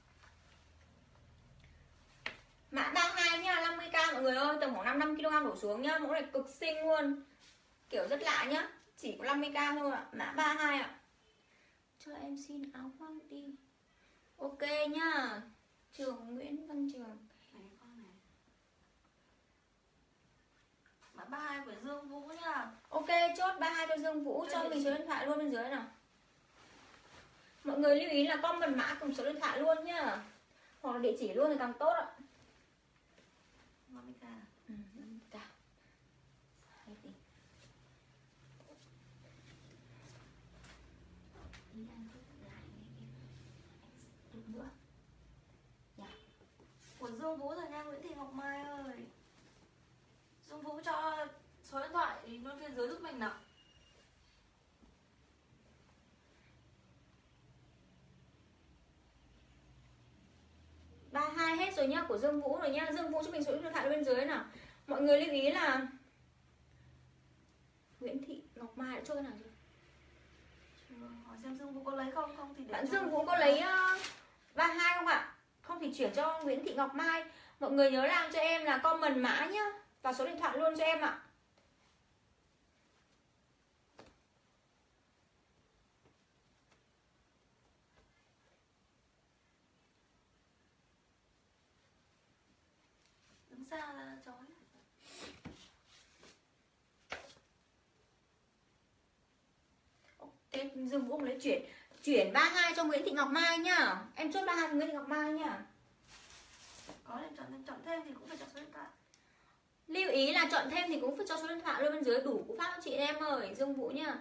Mã 32 nha, 50k mọi người ơi, tầm khoảng 55kg đổ xuống nhá. Mẫu này cực xinh luôn. Kiểu rất lạ nhá. Chỉ có 50k thôi ạ. Mã 32 ạ. Cho em xin áo khoác đi. Ok nhá. Trường Nguyễn Văn Trường. Này con này. Mã 32 của Dương Vũ nha. Ok, chốt 32 cho Dương Vũ. Cho mình số điện thoại luôn bên dưới nào. Mọi người lưu ý là comment mã cùng số điện thoại luôn nhá. Hoặc là địa chỉ luôn thì càng tốt ạ. 50k. Ừ, 50k. Hay tí. Đi ăn chút lại em chút nữa. Dạ. Của Dương Vũ rồi nha Nguyễn Thị Ngọc Mai ơi. Dương Vũ cho số điện thoại luôn phía dưới giúp mình nào. 32 hết rồi nhá, của Dương Vũ rồi nhá. Dương Vũ cho mình số điện thoại bên dưới nào. Mọi người lưu ý là Nguyễn Thị Ngọc Mai đã chốt cái nào chưa? Hỏi xem Dương Vũ có lấy không? Không thì để Bạn Dương Vũ có lấy 32 không ạ? Không thì chuyển cho Nguyễn Thị Ngọc Mai. Mọi người nhớ làm cho em là comment mã nhá, và số điện thoại luôn cho em ạ. đứng xa ra chói. Thế Dương Vũ lấy chuyển 32 cho Nguyễn Thị Ngọc Mai nhá. Em chốt 32 cho Nguyễn Thị Ngọc Mai nhá. Có em chọn thêm thì cũng phải chọn số điện thoại. Lưu ý là chọn thêm thì cũng phải cho số điện thoại luôn bên dưới, đủ cú pháp cho chị em ơi. Dương Vũ nhá.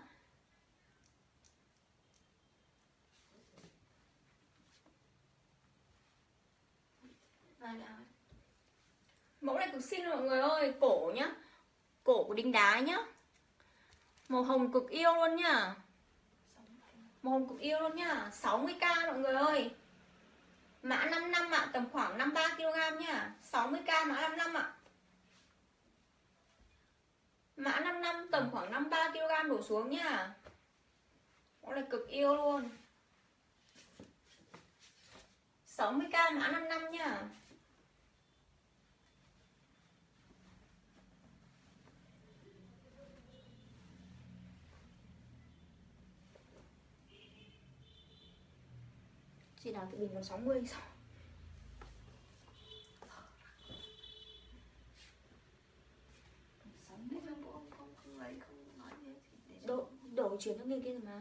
Này nào. Mẫu này cực xinh mọi người ơi. Cổ nhá, cổ của đính đá nhá, màu hồng cực yêu luôn nhá. Màu hồng cực yêu luôn nhá. 60k mọi người ơi. Mã 55 ạ, tầm khoảng 53kg nhá. 60k mã 55 ạ. Mã 55 tầm khoảng 53kg đổ xuống nhá. Mẫu này cực yêu luôn. 60k mã 55 nhá. Chị nào tự mình còn 60 sao? Không lấy không nói gì thì để Đổ chuyển cho người kia rồi mà.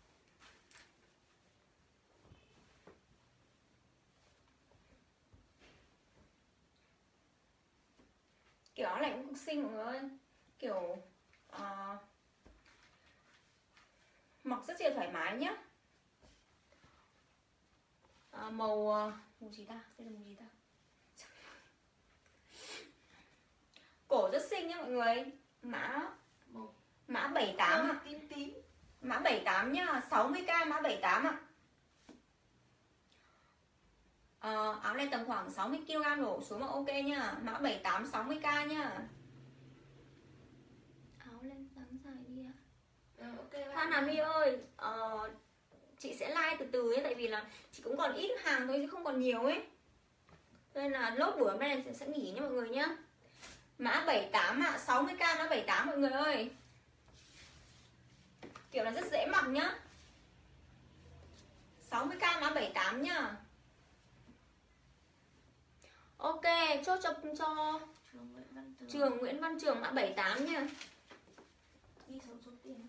Kiểu áo này cũng cực xinh mọi người ơi. Kiểu mặc rất là thoải mái nhá. Màu gì ta? Đây là màu gì ta? Cổ rất xinh nhá mọi người. Mã 78 ạ. tím. Mã 78 nhá, 60k mã 78 ạ. Áo này tầm khoảng 60kg đổ xuống mà ok nhá. Mã 78 60k nhá. Áo lên dáng dài đi ạ. Ok. Phan Hàn My ơi, chị sẽ like từ từ ấy, tại vì là chị cũng còn ít hàng thôi chứ không còn nhiều ấy. Nên là lốt buổi hôm nay sẽ nghỉ nha mọi người nhá. Mã 78 ạ, 60k mã 78 mọi người ơi. Kiểu là rất dễ mặc nhá. 60k mã 78 nhá. Ok, chốt cho Trường Nguyễn Văn Trường mã 78 nha. Đi số tiền.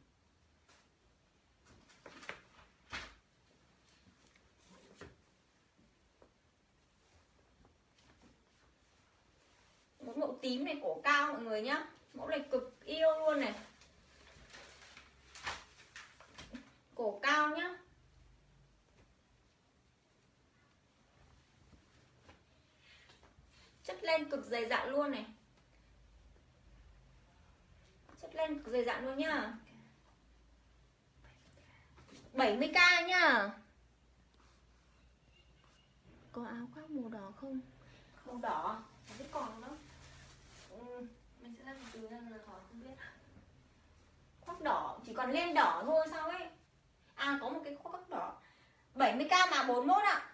Một mẫu tím này, cổ cao mọi người nhá. Mẫu này cực yêu luôn này. Cổ cao nhá. Chất len cực dày dặn luôn này. Chất len cực dày dặn luôn nhá. 70k nhá. Có áo khoác màu đỏ không? Màu đỏ không biết còn đâu. Mình sẽ làm từ ra là hỏi không biết. Khoác đỏ chỉ còn len đỏ thôi sao ấy. Có một cái khoác đỏ. 70k mã 41 ạ.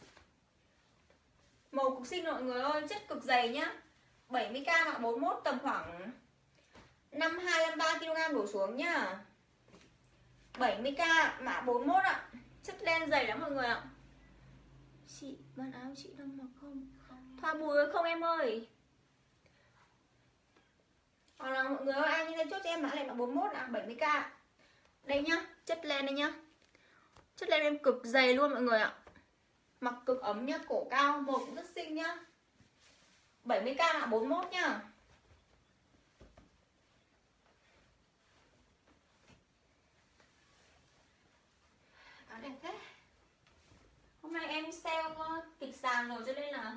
Màu cực xinh mọi người ơi, chất cực dày nhá. 70k mã 41 tầm khoảng 52-53kg đổ xuống nhá. 70k mã 41 ạ. Chất len dày lắm mọi người ạ. Chị bán áo chị đang mặc không? Thoa bùi không em ơi? Hoặc là mọi người ơi, ai như thế chốt cho em mã này mã 41 ạ, 70k. Đây nhá, chất len đây nhá. Chất len em cực dày luôn mọi người ạ. Mặc cực ấm nhá, cổ cao, màu cũng rất xinh nhá. 70k mã 41 nhá. Áo đẹp thế. Hôm nay em sale kịch sàn rồi cho nên là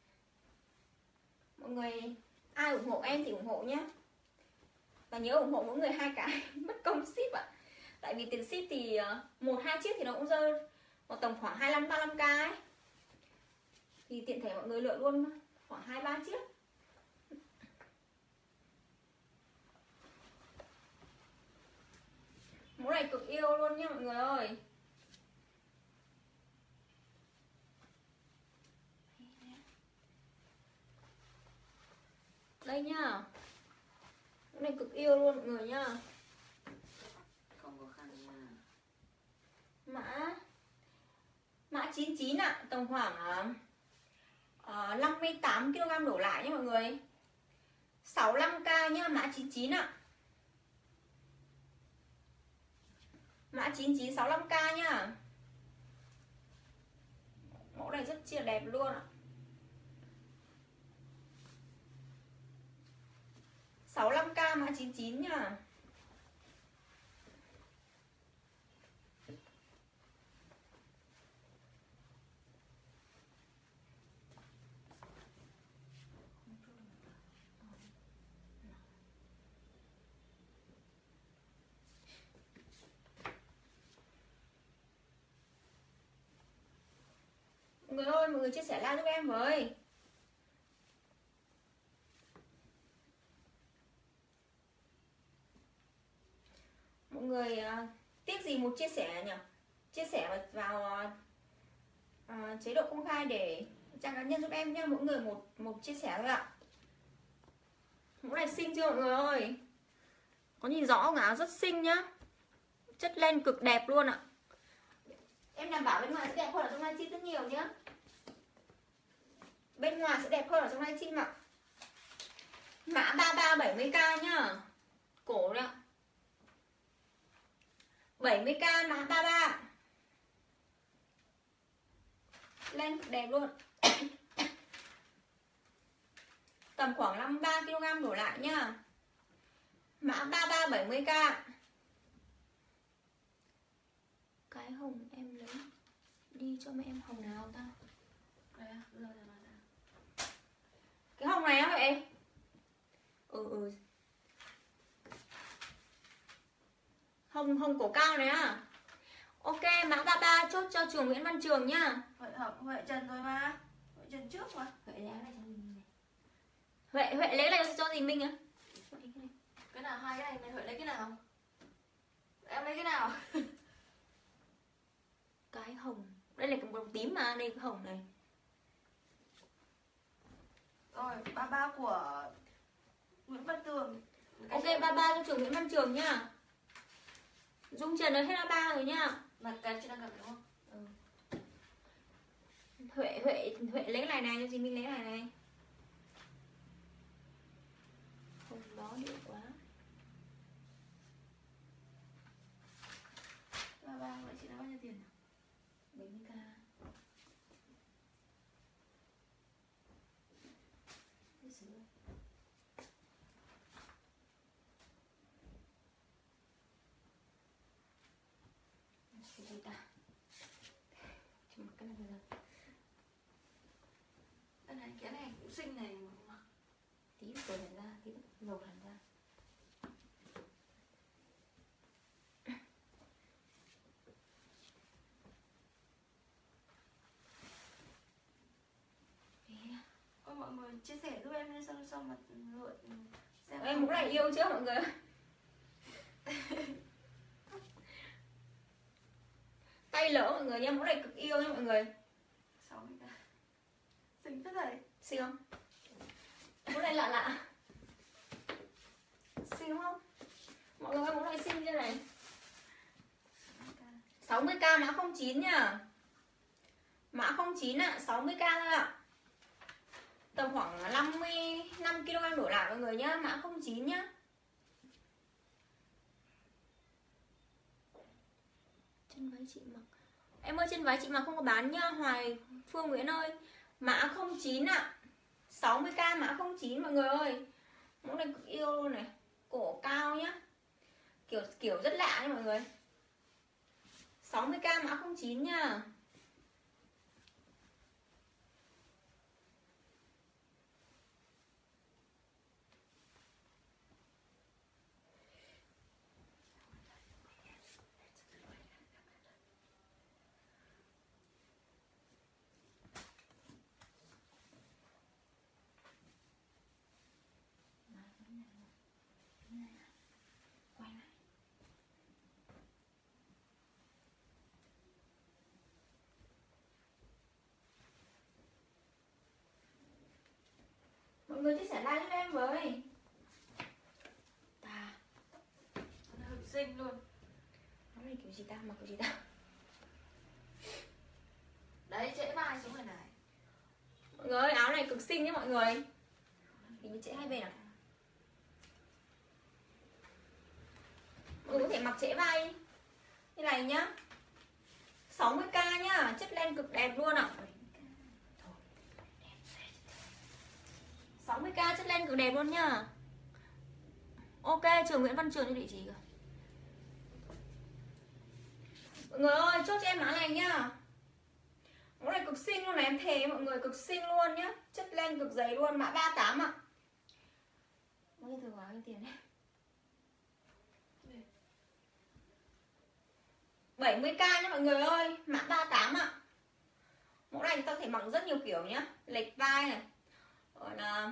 mọi người ai ủng hộ em thì ủng hộ nhé. Và nhớ ủng hộ mỗi người 2 cái mất công ship ạ. Tại vì tiền ship thì 1-2 chiếc thì nó cũng rơi vào tầm khoảng 25-35k ấy. Thì tiện thể mọi người lựa luôn khoảng 2-3 chiếc. Mẫu này cực yêu luôn nha mọi người ơi. Đây nhá. Mẫu này cực yêu luôn mọi người nhá. Không có khăn nha. Mã 99 ạ, tầm khoảng 58kg đổ lại nhé mọi người. 65k nhá, mã 99 ạ. Mã 99 65k nhá. Mẫu này rất chia đẹp luôn ạ. 65k mã 99 nhá. Mọi người ơi, mọi người chia sẻ like giúp em với. Mọi người tiếc gì một chia sẻ nhỉ? Chia sẻ vào chế độ công khai để trang cá nhân giúp em nhé. Mỗi người một chia sẻ thôi ạ. Mẫu này xinh chưa mọi người ơi? Có nhìn rõ không ạ? Rất xinh nhá. Chất len cực đẹp luôn ạ. Em đảm bảo bên ngoài sẽ đẹp hơn ở trong livestream rất nhiều nhá. Bên ngoài sẽ đẹp hơn ở trong livestream ạ. Mã 3370k nhá. Cổ đấy ạ. 70k mã 33. Len cực đẹp luôn. Tầm khoảng 53kg đổ lại nhá. Mã 3370k. Cái hồng em lấy đi cho mẹ em hồng nào ta? Cái hồng này á vậy? Hồng cổ cao này á. Ok, mã 33 chốt cho trường Nguyễn Văn Trường nhá. Huệ Trần rồi mà. Huệ Trần trước mà. Huệ lấy này cho gì Minh á? Cái nào hai cái này Huệ lấy cái nào? Em lấy cái nào? Cái hồng. Đây là cái màu tím mà, đây cái hồng này. Rồi, 33 của Nguyễn Văn Tường. Ok, 33 cho trường Nguyễn Văn Trường nhá. Dung Trần ơi, hết 33 rồi nhá. Mà cái chị đang gặp đúng không? Huệ lấy cái này cho gì Minh lấy cái này. Không đó điệu quá. 33 vậy chị đã bao nhiêu tiền? 70k. Cái này cũng xinh này. Tí rồi thành ra, tí lột thành ra. Ôi mọi người chia sẻ giúp em sao mà lượn xem. Em mũ này yêu chưa mọi người? Tay lỡ mọi người nha, mũ này cực yêu nha mọi người. 60k. Xinh thế này. Xinh không? Mũ này lạ. Xinh đúng không? Mọi người ơi, mũ này xinh như này. 60k mã 09 nhá. Mã 09 ạ, 60k thôi ạ. Tầm khoảng 55kg đổ lại mọi người nhá, mã 09 nhá. Chân váy chị mặc. Em ơi, chân váy chị mặc không có bán nhá, Hoài Phương Nguyễn ơi. Mã 09 ạ. 60k mã 09 mọi người ơi. Mẫu này cực yêu luôn này. Cổ cao nhá. Kiểu rất lạ nha mọi người. 60k mã 09 nha. Mọi người chia sẻ like giúp em với. Hợp xinh luôn. Nó này kiểu gì ta, mặc kiểu gì ta. Đấy, trễ vai xuống này này. Mọi người ơi, áo này cực xinh nhé mọi người. Hình như trễ hai bên à. Mọi người có thể mặc trễ vai như này nhá. 60k nhá, chất len cực đẹp luôn ạ. 60k chất len cực đẹp luôn nhá. Ok, trường Nguyễn Văn Trường như địa chỉ kìa. Mọi người ơi, chốt cho em mã này nhá. Mẫu này cực xinh luôn này, em thề mọi người, cực xinh luôn nhá. Chất len cực dày luôn, mã 38 ạ. Bao nhiêu thử vào cái tiền đấy. 70k nhá mọi người ơi, mã 38 ạ. Mẫu này chúng ta có thể mặc rất nhiều kiểu nhá. Lệch vai này, gọi là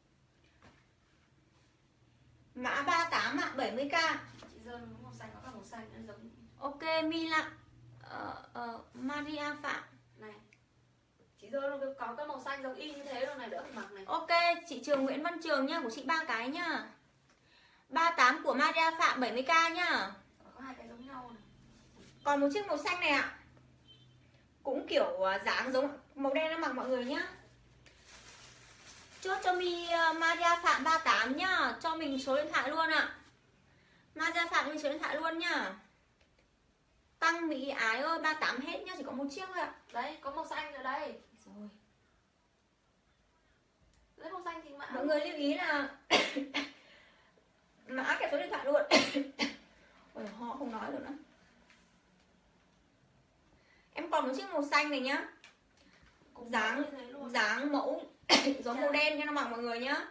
mã 38 ạ, 70k. Chị Sơn màu xanh, có cả màu xanh nó giống. Ok, Mila Maria Phạm này. Chị Sơn có cái màu xanh giống y như thế luôn này, đỡ phải mặc này. Ok, chị Trường Nguyễn Văn Trường nhá, của chị 3 cái nhá. 38 của Maria Phạm 70k nhá. Có 2 cái giống nhau này. Còn một chiếc màu xanh này ạ. Cũng kiểu dáng giống màu đen em mặc mọi người nhá. Chốt cho Maria Phạm 38 nhá. Cho mình số điện thoại luôn ạ. Maria Phạm mình số điện thoại luôn nhá. Tăng Mỹ Ái ơi, 38 hết nhá, chỉ có một chiếc thôi ạ. Đấy, có màu xanh ở đây. Rồi. Lấy màu xanh thì mã. Mọi người lưu ý là mã kẹp số điện thoại luôn. Ôi, họ không nói được nữa. Em còn một chiếc màu xanh này nhá. Dáng mẫu giống màu đen cho nó mặc mọi người nhá.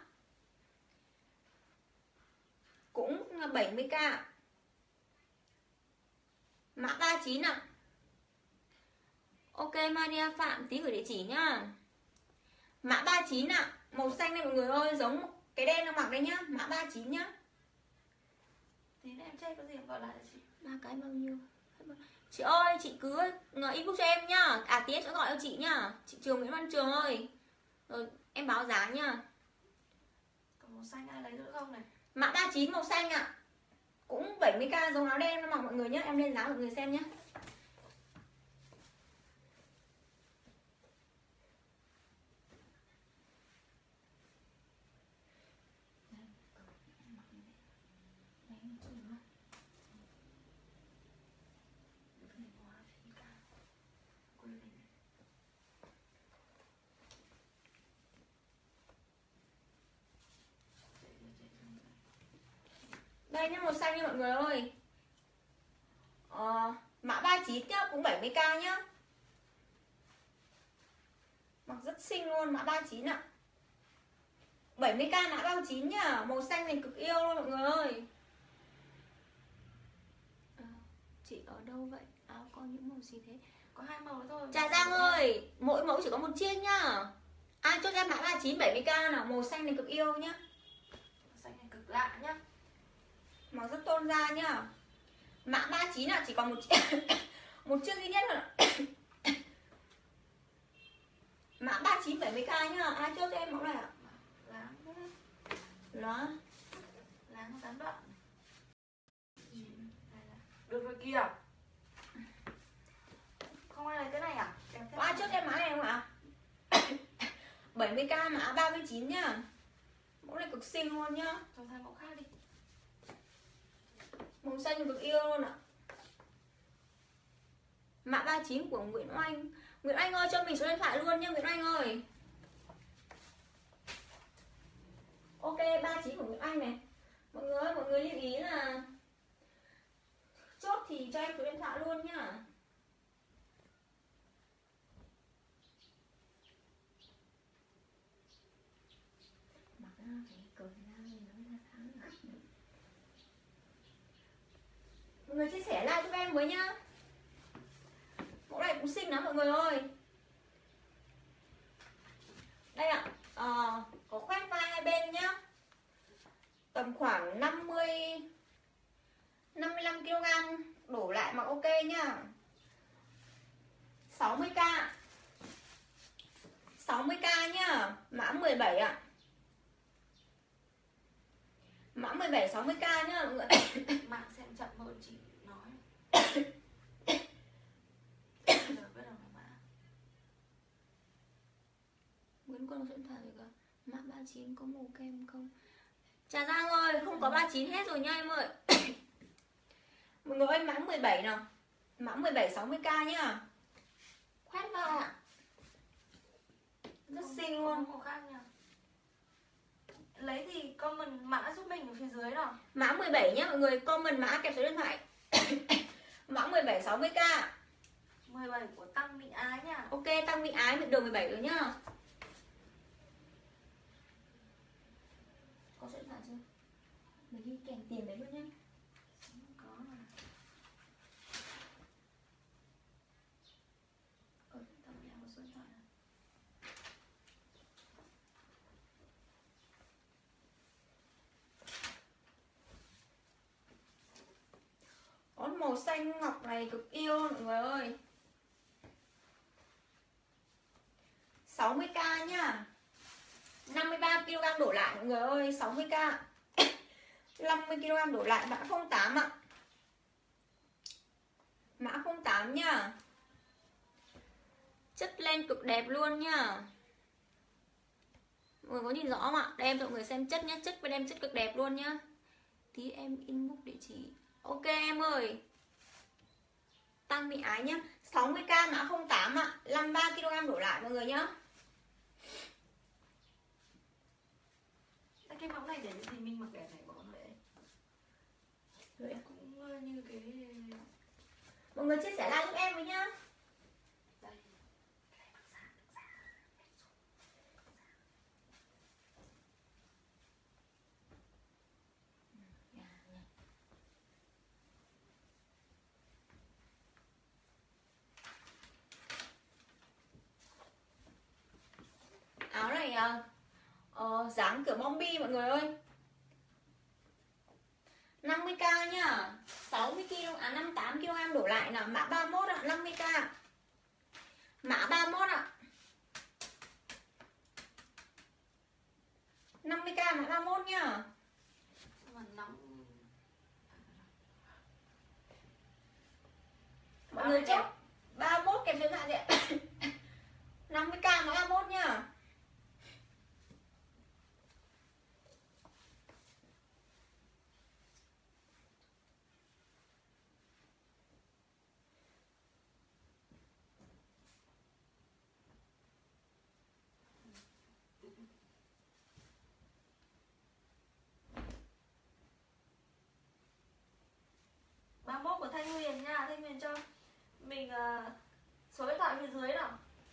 Cũng 70k. Mã 39 ạ. Ok, Maria Phạm tí gửi địa chỉ nhá. Mã 39 ạ. Màu xanh này mọi người ơi, giống cái đen nó mặc đây nhá. Mã 39 nhá. Tí nữa em check có gì em gọi lại cho chị. 3 cái bao nhiêu? Chị ơi, chị cứ inbox cho em nhá. À, tí em sẽ gọi cho chị nhá. Chị Trường Nguyễn Văn Trường ơi. Rồi, em báo giá nhá. Còn màu xanh ai lấy nữa không này? Mã 39 màu xanh ạ. Cũng 70k giống áo đen nó mặc mọi người nhá. Em lên giá mọi người xem nhá. Đây nhá, màu xanh nha mọi người ơi. Mã 39 nhá, cũng 70k nhá. Mặc rất xinh luôn, mã 39 ạ. 70k mã 39 nhá. Màu xanh này cực yêu luôn mọi người ơi. Chị ở đâu vậy? Áo có những màu gì thế? Có 2 màu thôi. Trà Giang ơi, mỗi mẫu chỉ có một chiếc nhá. Ai chốt em mã 39 70k nào, màu xanh này cực yêu nhá. Màu xanh này cực lạ nhá. Màu rất tôn da nhá. Mã 39 là chỉ còn một chiếc một chiếc duy nhất thôi ạ. Mã 39 70k nhá. Ai chốt cho em mẫu này ạ? Láng gián đoạn. Được rồi kìa. Không ai lấy cái này à? Có ai chốt cho em mã này không ạ? 70k mã 39 nhá. Mẫu này cực xinh luôn nhá. Cho thay mẫu khác đi. Màu xanh cực yêu luôn ạ. Mã 39 của Nguyễn Oanh. Nguyễn Anh ơi, cho mình số điện thoại luôn nha Nguyễn Anh ơi. Ok, 39 của Nguyễn Anh này. Mọi người lưu ý là chốt thì cho em số điện thoại luôn nhá. Mặc ra phải cởi ra nói ra sáng. Mọi người chia sẻ like giúp em với nhá. Mẫu này cũng xinh lắm mọi người ơi. Đây ạ, có khoét vai hai bên nhá. Tầm khoảng 55 kg đổ lại mặc ok nhá. 60k. 60k nhá, mã 17 ạ. Mã 17 60k nhá mọi người. Mạng xem chậm hơn chị nói. Nguyễn Quân có điện thoại rồi cơ. Mã 39 có màu kem không? Trà Giang ơi, không có 39 hết rồi nha em ơi. Mọi người ơi, mã 17 nào. Mã 17 60k nhá. Khoét vào ạ. Rất xinh luôn. Màu khác nha. Lấy thì comment mã giúp mình ở phía dưới nào. Mã 17 nhá mọi người, comment mã kèm số điện thoại. Mã 17 60k. 17 của Tăng Mỹ Ái nha. Ok, Tăng Mỹ Ái đường 17 rồi nhá. Có số điện thoại chưa? Mình ghi kèm tiền đấy luôn nhá. Có. Tăng Mỹ Ái có số điện thoại nào? Có màu xanh ngọc này cực yêu mọi người ơi. 60k nhá. 53 kg đổ lại mọi người ơi, 60k. 50 kg đổ lại, mã 08 ạ. Mã 08 nhá. Chất len cực đẹp luôn nhá. Mọi người có nhìn rõ không ạ? Đây em cho mọi người xem chất nhá, chất bên em chất cực đẹp luôn nhá. Tí em inbox địa chỉ. Ok em ơi. Tăng Mỹ Ái nhá. 60k mã 08 ạ. 53 kg đổ lại mọi người nhá. Cái mẫu này để gì mình mặc đẹp này bọn Huệ. Vậy à? Cũng như cái... Mọi người chia sẻ like giúp em với nhá. Đây. Áo này dáng kiểu bom bi mọi người ơi. 50k nhá. 60kg 58kg đổ lại là mã 31 ạ, 50k. Mã 31 ạ. 50k mã 31 nhá. Mà nóng. Mọi người chốt 31 kèm số điện thoại gì ạ? 50k mã 31 nhá. Của Thanh Huyền nha. Thanh Huyền cho mình số điện thoại phía dưới nào.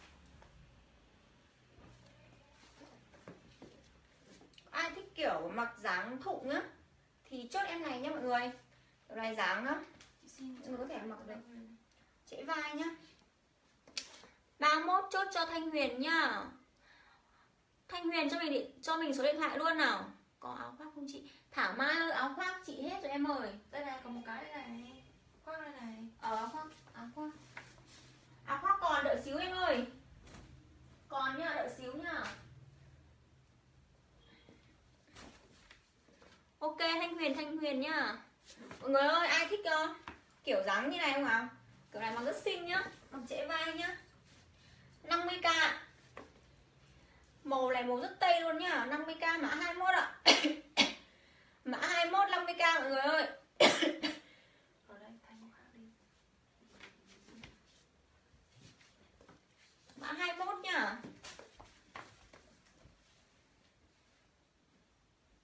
Ai thích kiểu mặc dáng thụ nhá thì chốt em này nhá mọi người. Kiểu này dáng á, mọi người có thể mặc được trễ vai nhá. 31 chốt cho Thanh Huyền nhá. Thanh Huyền cho mình số điện thoại luôn nào. Có áo khoác không chị? Thảo Mai ơi, áo khoác chị hết rồi em ơi. Đây này, có một cái đây này. Khoác đây này. Áo khoác. Áo khoác còn đợi xíu em ơi. Còn nhá, đợi xíu nhá. Ok, Thanh Huyền nhá. Mọi người ơi, ai thích kiểu dáng như này không ạ? Kiểu này mặc rất xinh nhá, mặc trễ vai nhá. 50k. Màu này màu rất tây luôn nhá. 50k mã 21 ạ. Mã 21 50k mọi người ơi. Ở đây thay màu khác đi. Mã 21 nhá.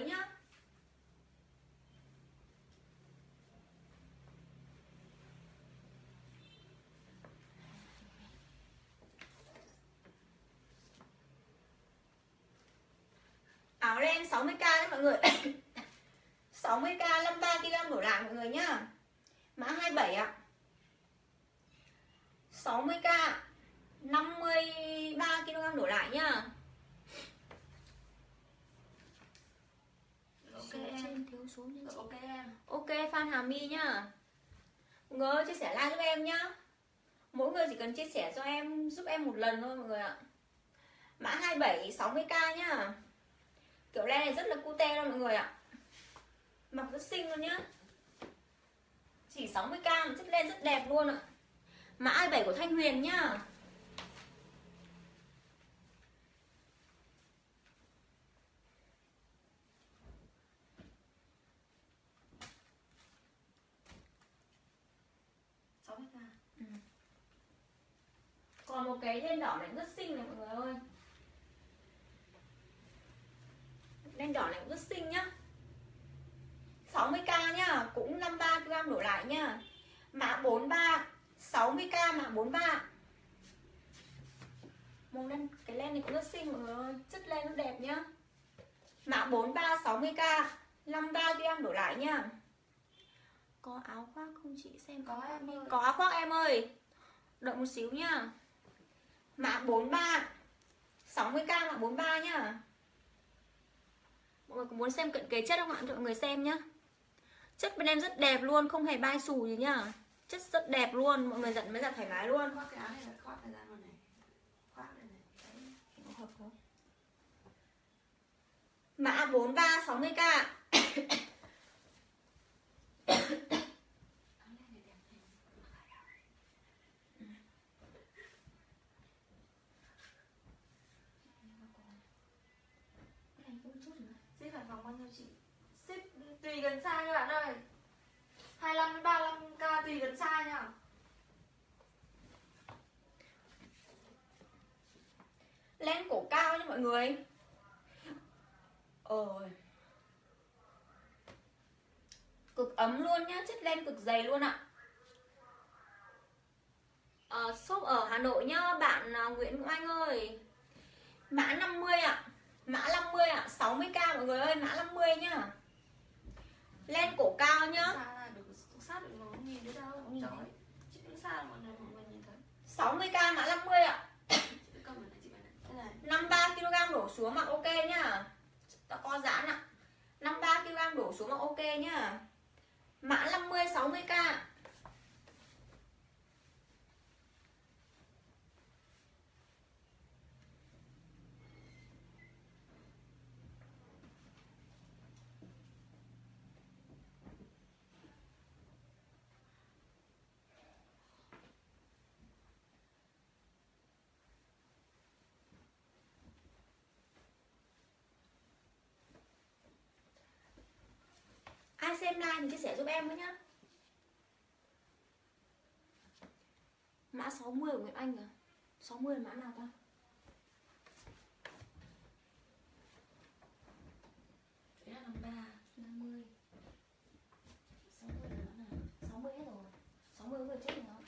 nhá. Áo len 60k đấy mọi người. 60k 53kg đổ lại mọi người nhá. Mã 27 ạ. 60k 53kg đổ lại nhá. Ok Trên em. thiếu xuống trên chị. Ok em. Ok Phan Hà My nhá. Mọi người ơi, chia sẻ like giúp em nhá. Mỗi người chỉ cần chia sẻ cho em, giúp em một lần thôi mọi người ạ. Mã 27 60k nhá. Kiểu len này rất là cute luôn mọi người ạ. Mặc rất xinh luôn nhá. Chỉ 60k mà chất len rất đẹp luôn ạ. Mã 27 của Thanh Huyền nhá. Còn một cái len đỏ này cũng rất xinh này mọi người ơi. Len đỏ này cũng rất xinh nhá. 60k nhá, cũng 53kg đổ lại nhá. Mã 43 60k mã 43. Màu len, cái len này cũng rất xinh mọi người ơi, chất len nó đẹp nhá. Mã 43 60k 53kg đổ lại nhá. Có áo khoác không chị xem? Có em ơi. Có áo khoác em ơi. Đợi một xíu nhá. Mã 43 60k mã 43 nhá. Mọi người có muốn xem cận kề chất không ạ? Cho mọi người xem nhá. Chất bên em rất đẹp luôn, không hề bay xù gì nhá. Chất rất đẹp luôn, mọi người giận mới giặt thoải mái luôn. Khoác cái áo này là khoác thời gian luôn này. Khoác này này. Đấy. Hợp không? Mã 43 60k. Ship Hải Phòng bao nhiêu chị? Ship tùy gần size nha bạn ơi. 25 đến 35k tùy gần size nha. Len cổ cao nha mọi người. Cực ấm luôn nhá, chất len cực dày luôn ạ. Shop ở Hà Nội nhá, bạn Nguyễn Oanh ơi. Mã 50 ạ. Mã 50 ạ, 60k mọi người ơi, mã 50 nhá. Len cổ cao nhá. Xa là được sát được nó nhìn thấy đâu. Trời. Chị đứng xa là mọi người nhìn thấy. 60k mã 50 ạ. Chị cứ cầm ở này chị bạn này. 53kg đổ xuống mặc ok nhá. Ta co giãn ạ. 53kg đổ xuống mặc ok nhá. Mã 50 60k. Ai xem like thì chia sẻ giúp em với nhá. Mã 60 của Nguyễn Anh à? 60 là mã nào ta? Đấy là 53. 50. 60 là mã nào? 60 hết rồi. 60 vừa chết nó.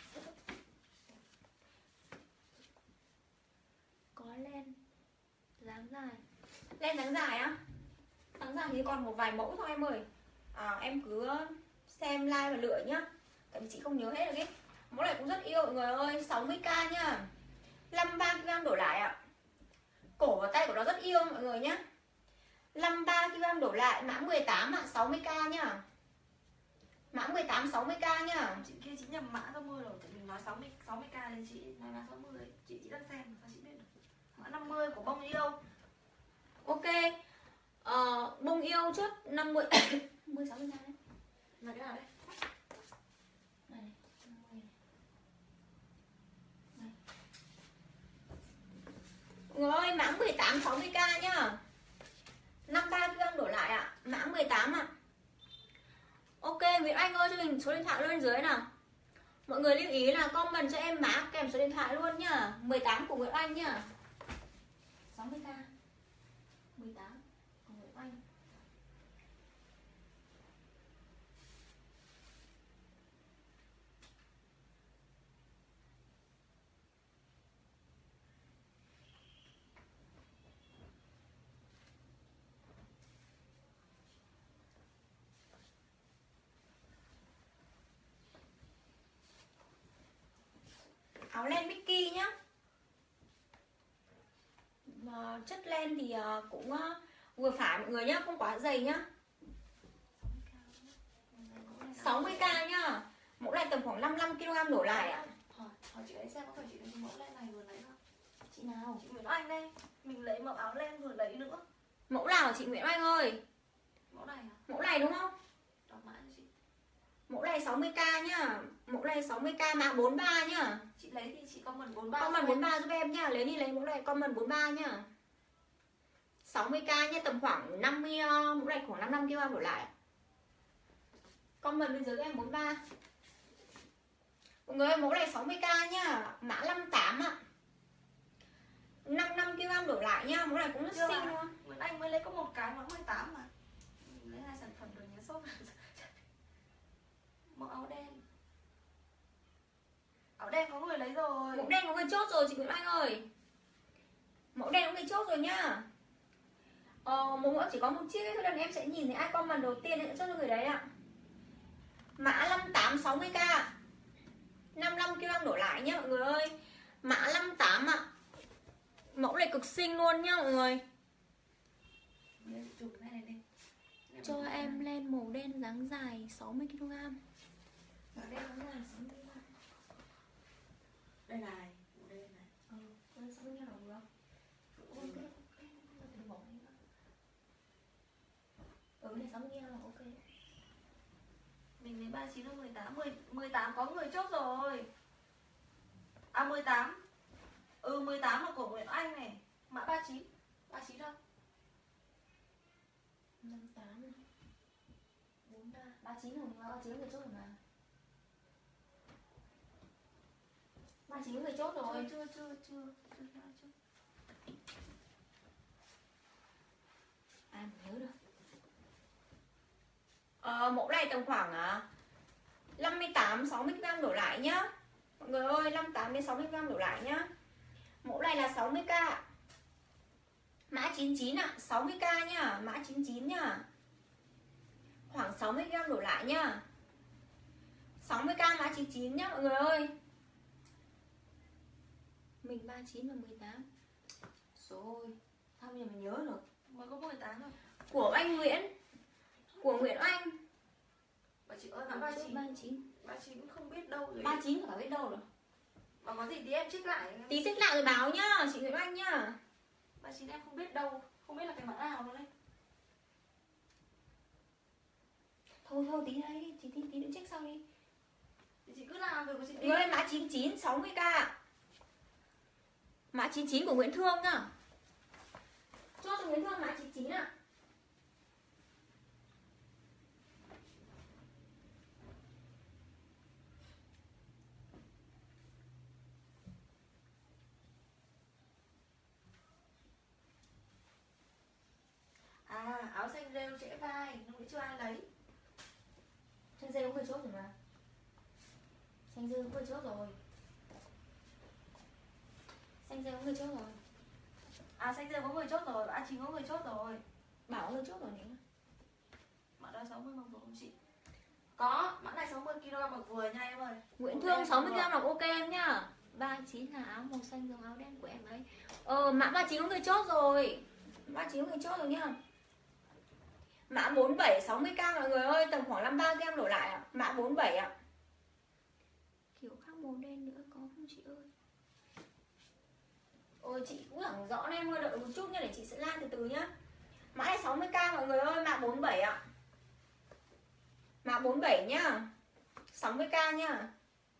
Có len dáng dài. Len dáng dài á? Dáng dài thì còn một vài mẫu thôi em ơi. Em cứ xem like và lựa nhá. Tại vì chị không nhớ hết được ấy. Mẫu này cũng rất yêu mọi người ơi, 60k nhá. 53kg đổ lại ạ. Cổ và tay của nó rất yêu mọi người nhá. 53kg đổ lại, mã 18 ạ, 60k nhá. Mã 18 60k nhá. Chị kia chị nhầm mã 60 rồi, chị đừng nói 60k lên chị, nói mã 60. Chị đang xem sao chị biết được. Mã 50 của bông yêu. Ok. Bông yêu chốt 50 10 60 đấy. Là cái nào đấy? Này, 50 này. Người ơi, mã 18 60k nhá. 53kg đổ lại ạ. Mã 18 ạ. Ok, Nguyễn Anh ơi cho mình số điện thoại lên dưới nào. Mọi người lưu ý là comment cho em mã kèm số điện thoại luôn nhá. 18 của Nguyễn Anh nhá. 60k 18 của Nguyễn Anh. áo len Mickey nhá. Chất len thì cũng vừa phải mọi người nhá, không quá dày nhá. 60k nhá. Mẫu này tầm khoảng 55kg đổ lại ạ. Hỏi chị ấy xem có phải chị lấy mẫu len này vừa lấy không? Chị nào? Chị Nguyễn Oanh đây. Mình lấy mẫu áo len vừa lấy nữa. Mẫu nào chị Nguyễn Oanh ơi? Mẫu này à? Mẫu này đúng không? Đọc mã cho chị. Mẫu này 60k nhá. Mẫu này 60k mã 43 nhá. Chị lấy thì chị comment 43. Comment 43 giúp em nhá. Lấy đi lấy mẫu này comment 43 nhá. 60k nhá, tầm khoảng 50, mẫu này khoảng 55kg đổ lại. Comment bên dưới cho em 43. Mọi người ơi, mẫu này 60k nhá, mã 58 ạ. 55kg đổ lại nhá, mẫu này cũng rất xinh luôn. Nguyễn Anh mới lấy có một cái mã 18 mà. Mình lấy 2 sản phẩm rồi nhớ shop. Mẫu áo đen. Áo đen có người lấy rồi. Mẫu đen có người chốt rồi chị Nguyễn Anh ơi. Mẫu đen có người chốt rồi nhá. Một mẫu chỉ có một chiếc thôi nên em sẽ nhìn thấy ai comment đầu tiên sẽ chốt cho người đấy ạ. Mã 58 60k. 55kg đổ lại nhá mọi người ơi. Mã 58 ạ. Mẫu này cực xinh luôn nhá mọi người. Cho em len màu đen dáng dài 60kg. Màu đen dáng dài 60kg. Đây này, đây này. Đây 60kg đổ được. Này 60kg là ok. Mình lấy 39 hoặc 18. 18 có người chốt rồi. À 18. 18 là của Nguyễn Anh này. Mã 39. 39 đâu? 58 43 39 rồi, 39 người chốt rồi mà. 39 người chốt rồi. Chưa. Ai mà nhớ được. Mẫu này tầm khoảng 58 60kg đổ lại nhá. Mọi người ơi, 58 đến 60kg đổ lại nhá. Mẫu này là 60k. Mã 99 ạ, 60k nhá, mã 99 nhá. Khoảng 60kg đổ lại nhá. 60k mã 99 nhá mọi người ơi. Mình 39 và 18. Rồi, sao bây giờ mình nhớ được. Mới có 18 thôi. Của anh Nguyễn. Của Nguyễn Anh. Bà chị ơi, mã 39. 39. 39 không biết đâu rồi. 39 phải biết đâu rồi. Mà có gì tí em check lại. Tí check lại rồi báo nhá, chị Nguyễn Anh nhá. 39 em không biết đâu. Không biết là cái mã nào luôn đấy. Thôi tí đây, tí nữa check sau đi. Thì chị cứ làm việc của chị đi. Người mã 99 60k. Mã 99 của Nguyễn Thương nhá. Cho Nguyễn Thương mã 99 ạ. Áo xanh rêu trễ vai, lúc nãy chưa ai lấy. Xanh dây cũng người chốt rồi mà. Xanh dây cũng người chốt rồi. Xanh dây cũng người chốt rồi. Xanh rêu có người chốt rồi, chính có người chốt rồi. Bảo người chốt rồi nhỉ. Mã đó 60 mặc vừa không chị? Có, mã này 60kg mặc vừa nha em ơi. Nguyễn Thương 60kg mặc ok em nhá. 39 là áo màu xanh giống áo đen của em ấy. Mã 39 có người chốt rồi. Mã 39 có người chốt rồi nhá. Mã 47 60k mọi người ơi, tầm khoảng 53kg đổ lại ạ. Mã 47 ạ. Kiểu khác màu đen nữa có không chị ơi? Ôi chị cũng chẳng rõ nên em ơi, đợi một chút nha, để chị sẽ like từ từ nhá. Mã này 60k mọi người ơi, mã 47 ạ. Mã 47 nhá. 60k nhá.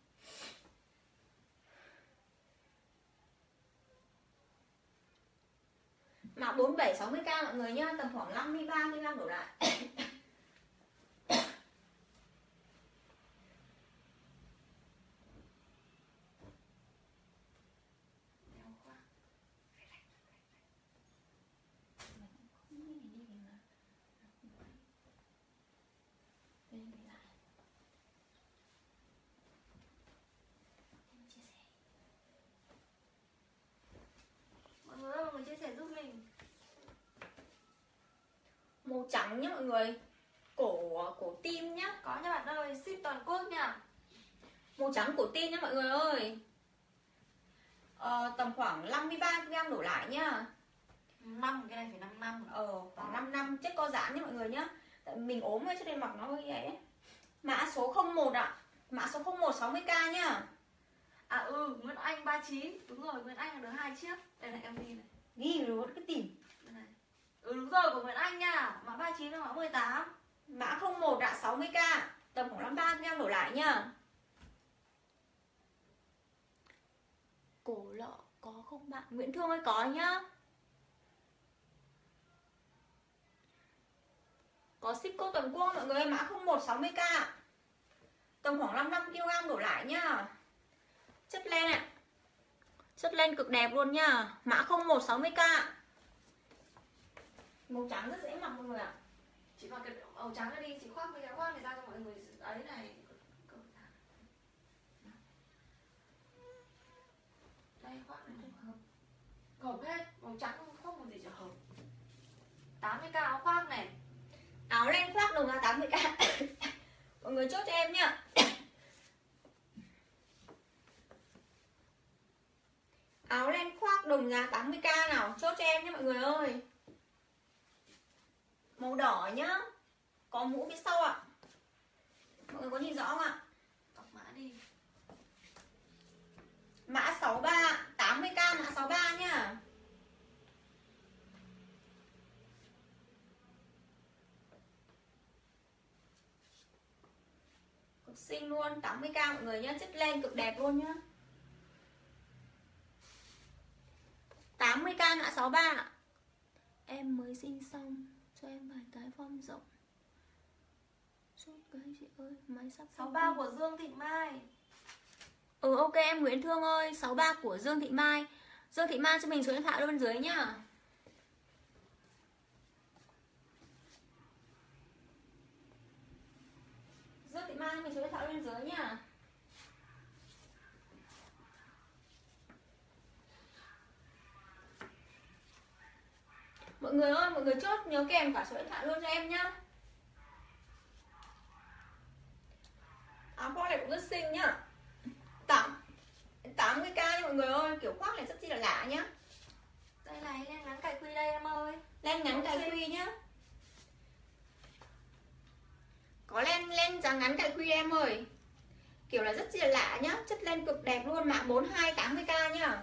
Mã 47 60k mọi người nhá, tầm khoảng 53kg đổ lại. Mọi người chia sẻ giúp mình. Màu trắng nhá mọi người. Cổ tim nhá. Có nha bạn ơi, ship toàn quốc nha. Màu trắng cổ tim nhá mọi người ơi. Tầm khoảng 53 gram đổ lại nhá. 5, cái này phải 5 năm. Khoảng 5 năm chất co giãn nhé mọi người nhá. Tại mình ốm ấy cho nên mặc nó hơi ấy đấy. Mã số 01 ạ. Mã số 01 60k nhá. Nguyễn Anh 39. Đúng rồi, Nguyễn Anh là được 2 chiếc. Đây này em ghi này. Ghi rồi vẫn cứ tìm. Đây này. Đúng rồi, của Nguyễn Anh nha. Mã 39 là mã 18. Mã 01 ạ, 60k. Tầm khoảng 53 gram đổ lại nhá. Cổ lọ có không bạn? Nguyễn Thương ơi có nhá. Có ship cô toàn quốc mọi người. Mã 01 60k. Tầm khoảng 55 kg đổ lại nhá. Chất len ạ. Chất len cực đẹp luôn nhá. Mã 01 60k. Màu trắng rất dễ mặc mọi người ạ. Chị mặc cái màu trắng này đi, chị khoác cái áo khoác này ra cho mọi người ấy này. Đây khoác này hợp. Hợp hết, màu trắng không một gì chả hợp. 80k áo khoác này. Áo len khoác đồng là 80k. Mọi người chốt cho em nhá. Áo len khoác đồng giá 80k nào, chốt cho em nhé mọi người ơi. Màu đỏ nhá. Có mũ phía sau ạ. Mọi người có nhìn rõ không ạ? Đọc mã đi. Mã 63, 80k mã 63 nhá. Cực xinh luôn, 80k mọi người nhá, chất len cực đẹp luôn nhá. 80k mã 63. Em mới sinh xong, cho em vài cái form rộng. Suốt cái chị ơi, máy sắp 63 của Dương Thị Mai. Ok em Nguyễn Thương ơi, 63 của Dương Thị Mai. Dương Thị Mai cho mình số điện thoại bên dưới nhá. Dương Thị Mai cho mình số điện thoại bên dưới nhá. Mọi người ơi, mọi người chốt nhớ kèm cả số điện thoại luôn cho em nhá. Áo khoác này cũng rất xinh nhá. 80k nha mọi người ơi, kiểu khoác này rất chi là lạ nhá. Đây này, len ngắn cài quy đây em ơi. Len ngắn cài quy nhá. Có len dáng ngắn cài quy em ơi. Kiểu là rất chi là lạ nhá, chất len cực đẹp luôn. Mã 42 80k nhá.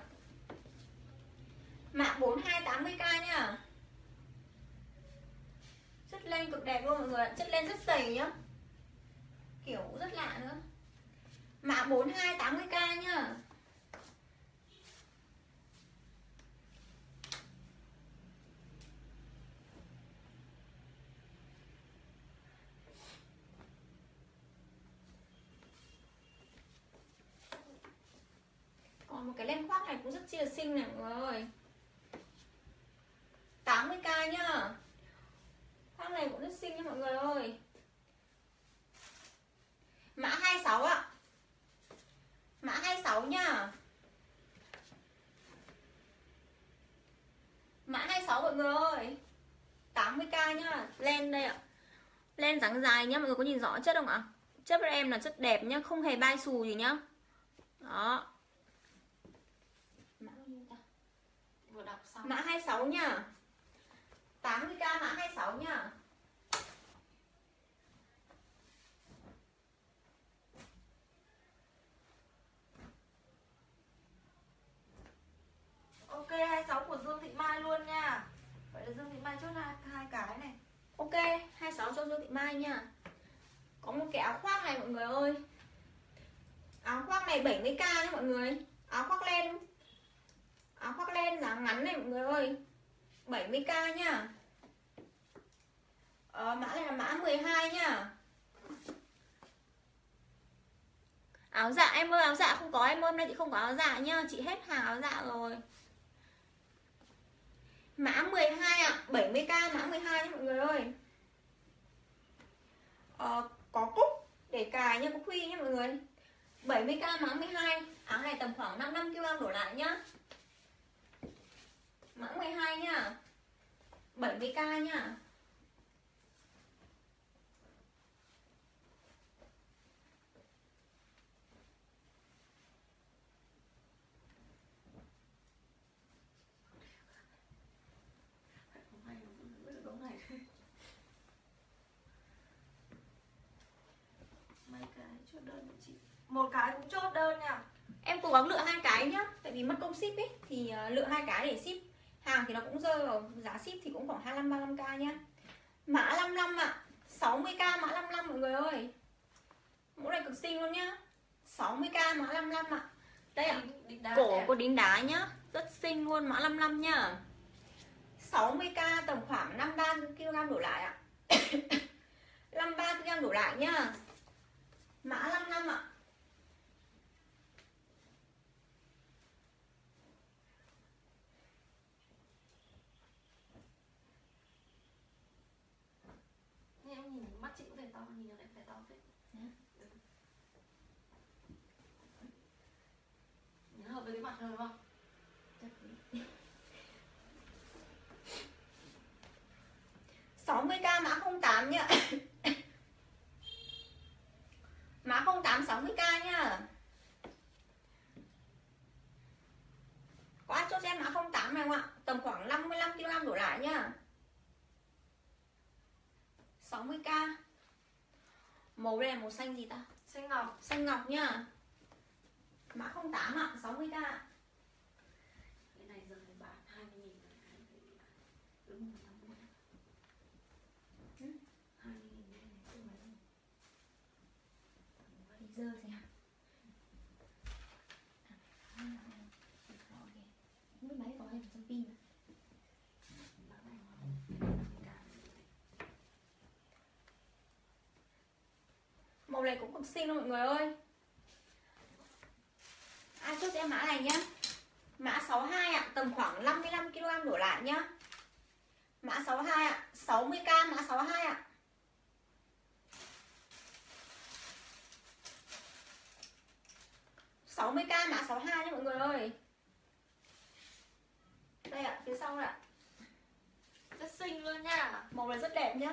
Mã 42 80k nhá. Chất len cực đẹp luôn mọi người, chất len rất dày nhá. Kiểu rất lạ nữa. Mã 42 80k nhá. Còn một cái len khoác này cũng rất chi là xinh này mọi người ơi. 80k nhá. Khoác này cũng rất xinh nha mọi người ơi. Mã 26 ạ. Mã 26 nhá. Mã 26 mọi người ơi. 80k nhá. Len đây ạ. Len dáng dài nhá, mọi người có nhìn rõ chất không ạ? Chất của em là chất đẹp nhá, không hề bay xù gì nhá. Đó. Mã bao nhiêu ta? Vừa đọc xong. Mã 26 nhá. 80k mã 26 nhá. Ok, 26 của Dương Thị Mai luôn nha. Vậy là Dương Thị Mai chốt hai cái này. Ok, 26 cho Dương Thị Mai nha. Có một cái áo khoác này mọi người ơi. Áo khoác này 70k nhé mọi người. Áo khoác len. Áo khoác len dáng ngắn này mọi người ơi. 70k nhá. Mã này là mã 12 nhá. Áo dạ em ơi, áo dạ không có em ơi, hôm nay chị không có áo dạ nhá, chị hết hàng áo dạ rồi. Mã 12 ạ, 70k mã 12 nhé mọi người ơi. Có cúc để cài nha, có khuy nhé mọi người. 70k mã 12. Áo này tầm khoảng 55 kg đổ lại nhá. Mã 12 nhá. 70k nhá. đơn chị. Một cái cũng chốt đơn nha. Em cố gắng lựa 2 cái nhá, tại vì mất công ship ấy thì lựa 2 cái để ship. Hàng thì nó cũng rơi vào giá ship thì cũng khoảng 25-35k nhá. Mã 55 ạ, 60k mã 55 mọi người ơi. Mẫu này cực xinh luôn nhá. 60k mã 55 ạ. Đây ạ. Cổ có đính đá nhá, rất xinh luôn, mã 55 nhá. 60k tầm khoảng 53kg đổ lại ạ. 53kg đổ lại nhá. Mã 55 ạ. Em nhìn mắt chị cũng phải to, nhìn nó lại phải to phết. Nó hợp với cái mặt hơn đúng không? 60k mã 08 nhá. Mã 08 60k nhá. Có ai chốt cho em mã 08 này không ạ? Tầm khoảng 55kg đổ lại nhá. 60k. Màu đây là màu xanh gì ta? Xanh ngọc. Xanh ngọc nhá. Mã 08 ạ, 60k. Cái này giờ phải bán 20.000. Đúng rồi, 50. 20.000 Đi dơ xem. Không biết máy có hay trong pin. Màu này cũng cực xinh luôn mọi người ơi. Ai chốt cho em mã này nhá. Mã 62 ạ, tầm khoảng 55kg đổ lại nhá. Mã 62 ạ, 60k mã 62 ạ. Sáu mươi k mã 62 nha mọi người ơi. Đây ạ, phía sau ạ. rất xinh luôn nha. Màu này rất đẹp nhá.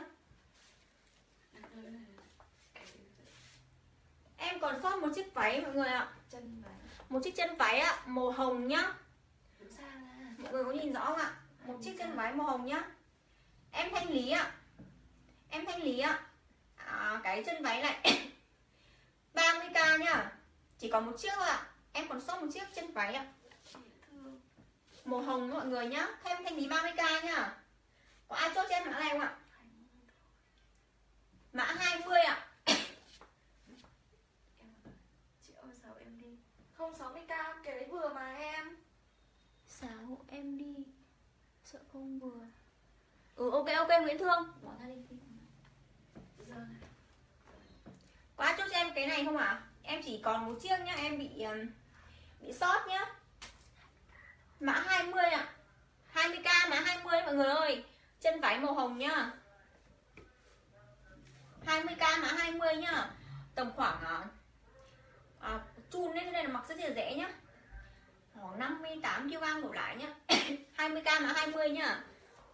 Em còn sót một chiếc váy mọi người ạ. Chân váy. Một chiếc chân váy ạ, màu hồng nhá. Đứng xa ra. Mọi người có nhìn rõ không ạ? Một chiếc chân váy màu hồng nhá. Em thanh lý ạ. Em thanh lý ạ. Cái chân váy này 30k nhá. Chỉ còn một chiếc thôi ạ. Em còn sót một chiếc chân váy ạ. Màu hồng mọi người nhá. Thêm thanh lý 30k nhá. Có ai chốt cho em mã này không ạ? Mã 20 ạ. Chị ơi sao em đi. Không 60k cái đấy vừa mà em. Sao em đi. Sợ không vừa. Ok Nguyễn Thương. Bỏ ra đi. Có ai chốt cho em cái này không ạ? Em chỉ còn một chiếc nhá. Em bị sót nhá. Mã 20 ạ. 20k mã 20 mọi người ơi. Chân váy màu hồng nhá. 20k mã 20 nhá. Tầm khoảng chun đấy, nên là mặc rất là rẻ nhá. Khoảng 58kg đổ lại nhá. 20k mã 20 nhá.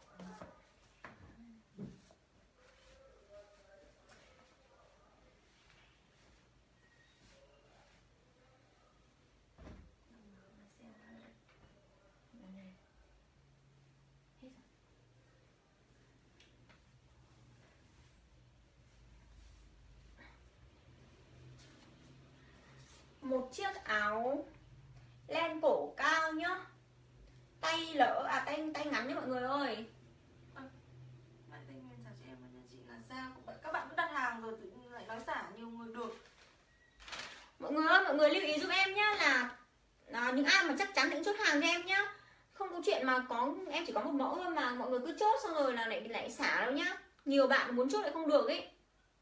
Một chiếc áo len cổ cao nhá. Tay lỡ tay ngắn nhá mọi người ơi. Bạn Thanh Nguyên chào chị em và nhà chị là sao? Các bạn cứ đặt hàng rồi tự nhiên lại nói xả nhiều người được. Mọi người ơi, mọi người lưu ý giúp em nhá là những ai mà chắc chắn thì chốt hàng cho em nhá. Không có chuyện mà em chỉ có một mẫu thôi mà mọi người cứ chốt xong rồi là lại xả đâu nhá. Nhiều bạn muốn chốt lại không được ấy.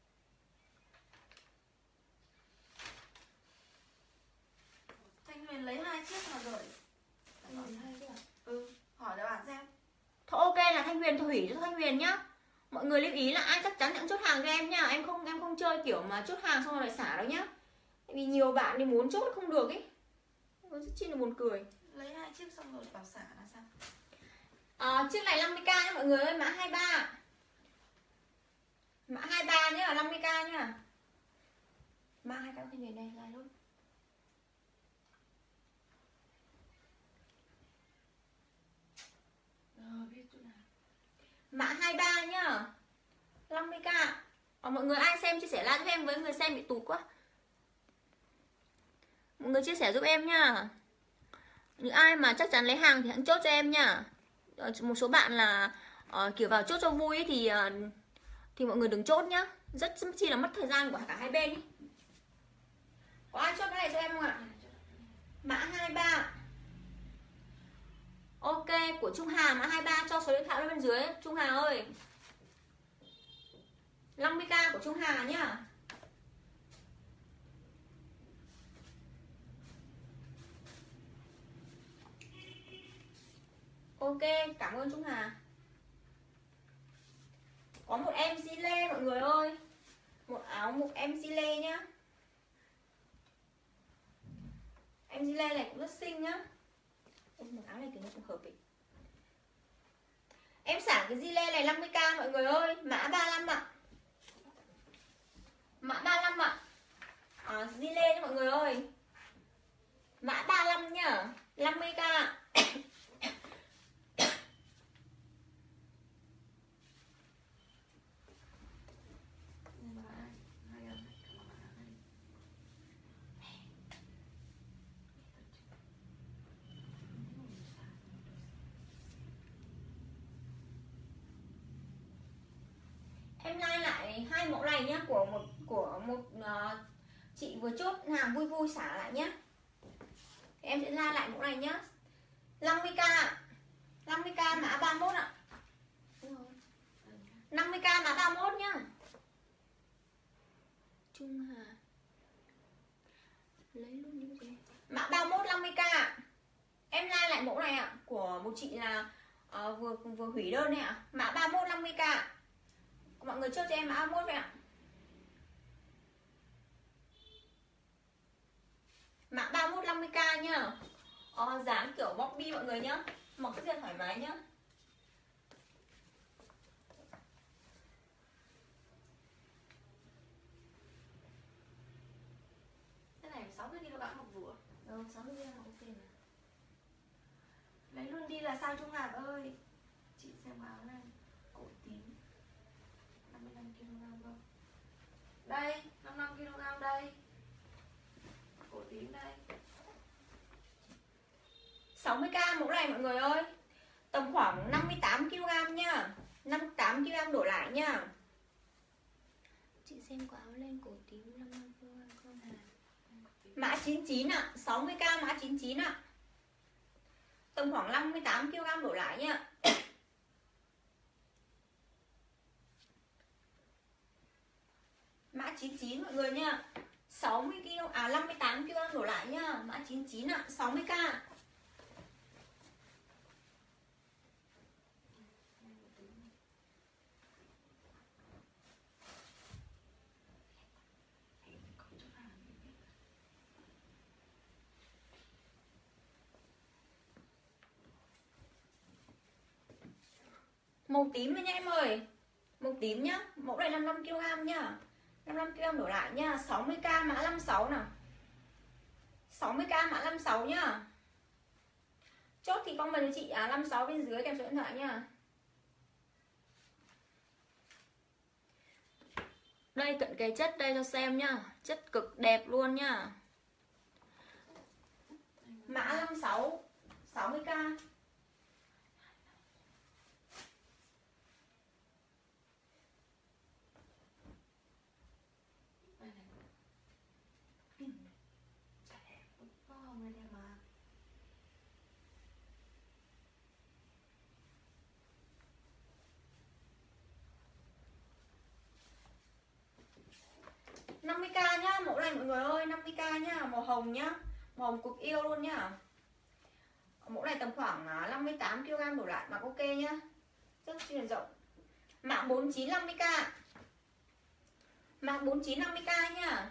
Thanh Huyền lấy 2 chiếc mà gửi. Hỏi là bạn xem. Thôi ok là Thanh Huyền hủy cho Thanh Huyền nhá. Mọi người lưu ý là ai chắc chắn nhận chốt hàng cho em nhá. Em không chơi kiểu mà chốt hàng xong rồi lại xả đâu nhá. Tại vì nhiều bạn thì muốn chốt không được ấy. Rất chi là buồn cười. Lấy 2 chiếc xong rồi bảo xả là sao? Chiếc này 50k nhá mọi người ơi, mã 23. Mã 23 nhá, là 50k nhá. Mã 2k Thanh Huyền này dài luôn. Biết chỗ nào. Mã 23 nhá. 50k. Mọi người ai xem chia sẻ like giúp em, với người xem bị tụt quá. Mọi người chia sẻ giúp em nhá. Những ai mà chắc chắn lấy hàng thì hãy chốt cho em nhá. Một số bạn là kiểu vào chốt cho vui ấy, thì mọi người đừng chốt nhá. Rất chi là mất thời gian của cả hai bên ý. Có ai chốt cái này cho em không ạ? Mã 23. Ok, của Trung Hà mã 23 cho số điện thoại lên bên dưới. Trung Hà ơi, 50k của Trung Hà nhá. Ok, cảm ơn Trung Hà. Có một em Di Lê mọi người ơi. Một áo một em Di Lê nhá. Em Di Lê này cũng rất xinh nhá. Một áo này kiểu nó cũng hợp ý. Em xả cái Di Lê này 50k mọi người ơi. Mã 35 ạ. Mã 35 ạ. Di Lê nha mọi người ơi. Mã 35 nhá. 50k. Em like lại hai mẫu này nhá, của một chị vừa chốt hàng vui vui xả lại nhá. Em sẽ like lại mẫu này nhá. 50k. 50k mã 31 ạ. 50k mã 31 nhá. Trung Hà lấy luôn những gì. Mã 31 50k. Em like lại mẫu này ạ, của một chị là vừa hủy đơn này ạ. Mã 31 50k. Mọi người chốt cho em mã 31 vậy ạ. Mã 31 50k nhá. Dáng kiểu bobby mọi người nhá. Mặc rất là thoải mái nhá. Cái này 60kg một vừa. 60kg ok mà. Lấy luôn đi là sao Trung Hà ơi. Chị xem áo này. Cổ tím 55kg không? Đây 55kg đây. Cổ tím đây. 60k mẫu này mọi người ơi. Tầm khoảng 58kg nha. 58kg đổ lại nha. Chị xem có áo len cổ tím 55kg con Hà. Mã 99 ạ. 60k mã 99 ạ. Tầm khoảng 58kg đổ lại nha. Mã 99 mọi người nha. 60kg 58kg đổ lại nha. Mã 99 ạ. 60k. Màu tím đấy nha em ơi. Màu tím nhá. Mẫu này 55kg nhá. 55kg đổ lại nhá. 60k mã 56 nào. 60k mã 56 nhá. Chốt thì comment cho chị 56 bên dưới kèm số điện thoại nhá. Đây cận kề chất đây cho xem nhá. Chất cực đẹp luôn nhá. Mã 56 60k. Người đẹp mà. nhá, mẫu này mọi người ơi, 50k nhá, màu hồng nhá. Màu hồng cực yêu luôn nhá. Mẫu này tầm khoảng 58kg đổ lại, mặc ok nhá. Rất chi là rộng. Mã 49 50k. Mã 49 50k nhá.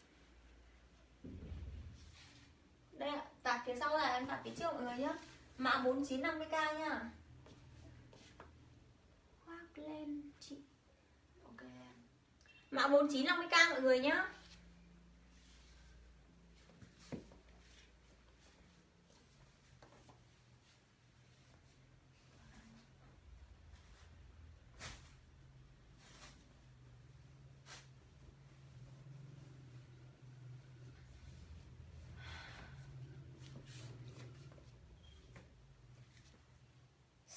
Đây ạ, tạt phía sau là em tạt phía trước mọi người nhá. Mã 49 50k nhá. Khoác lên chị. Ok em. Mã 49 50k mọi người nhá.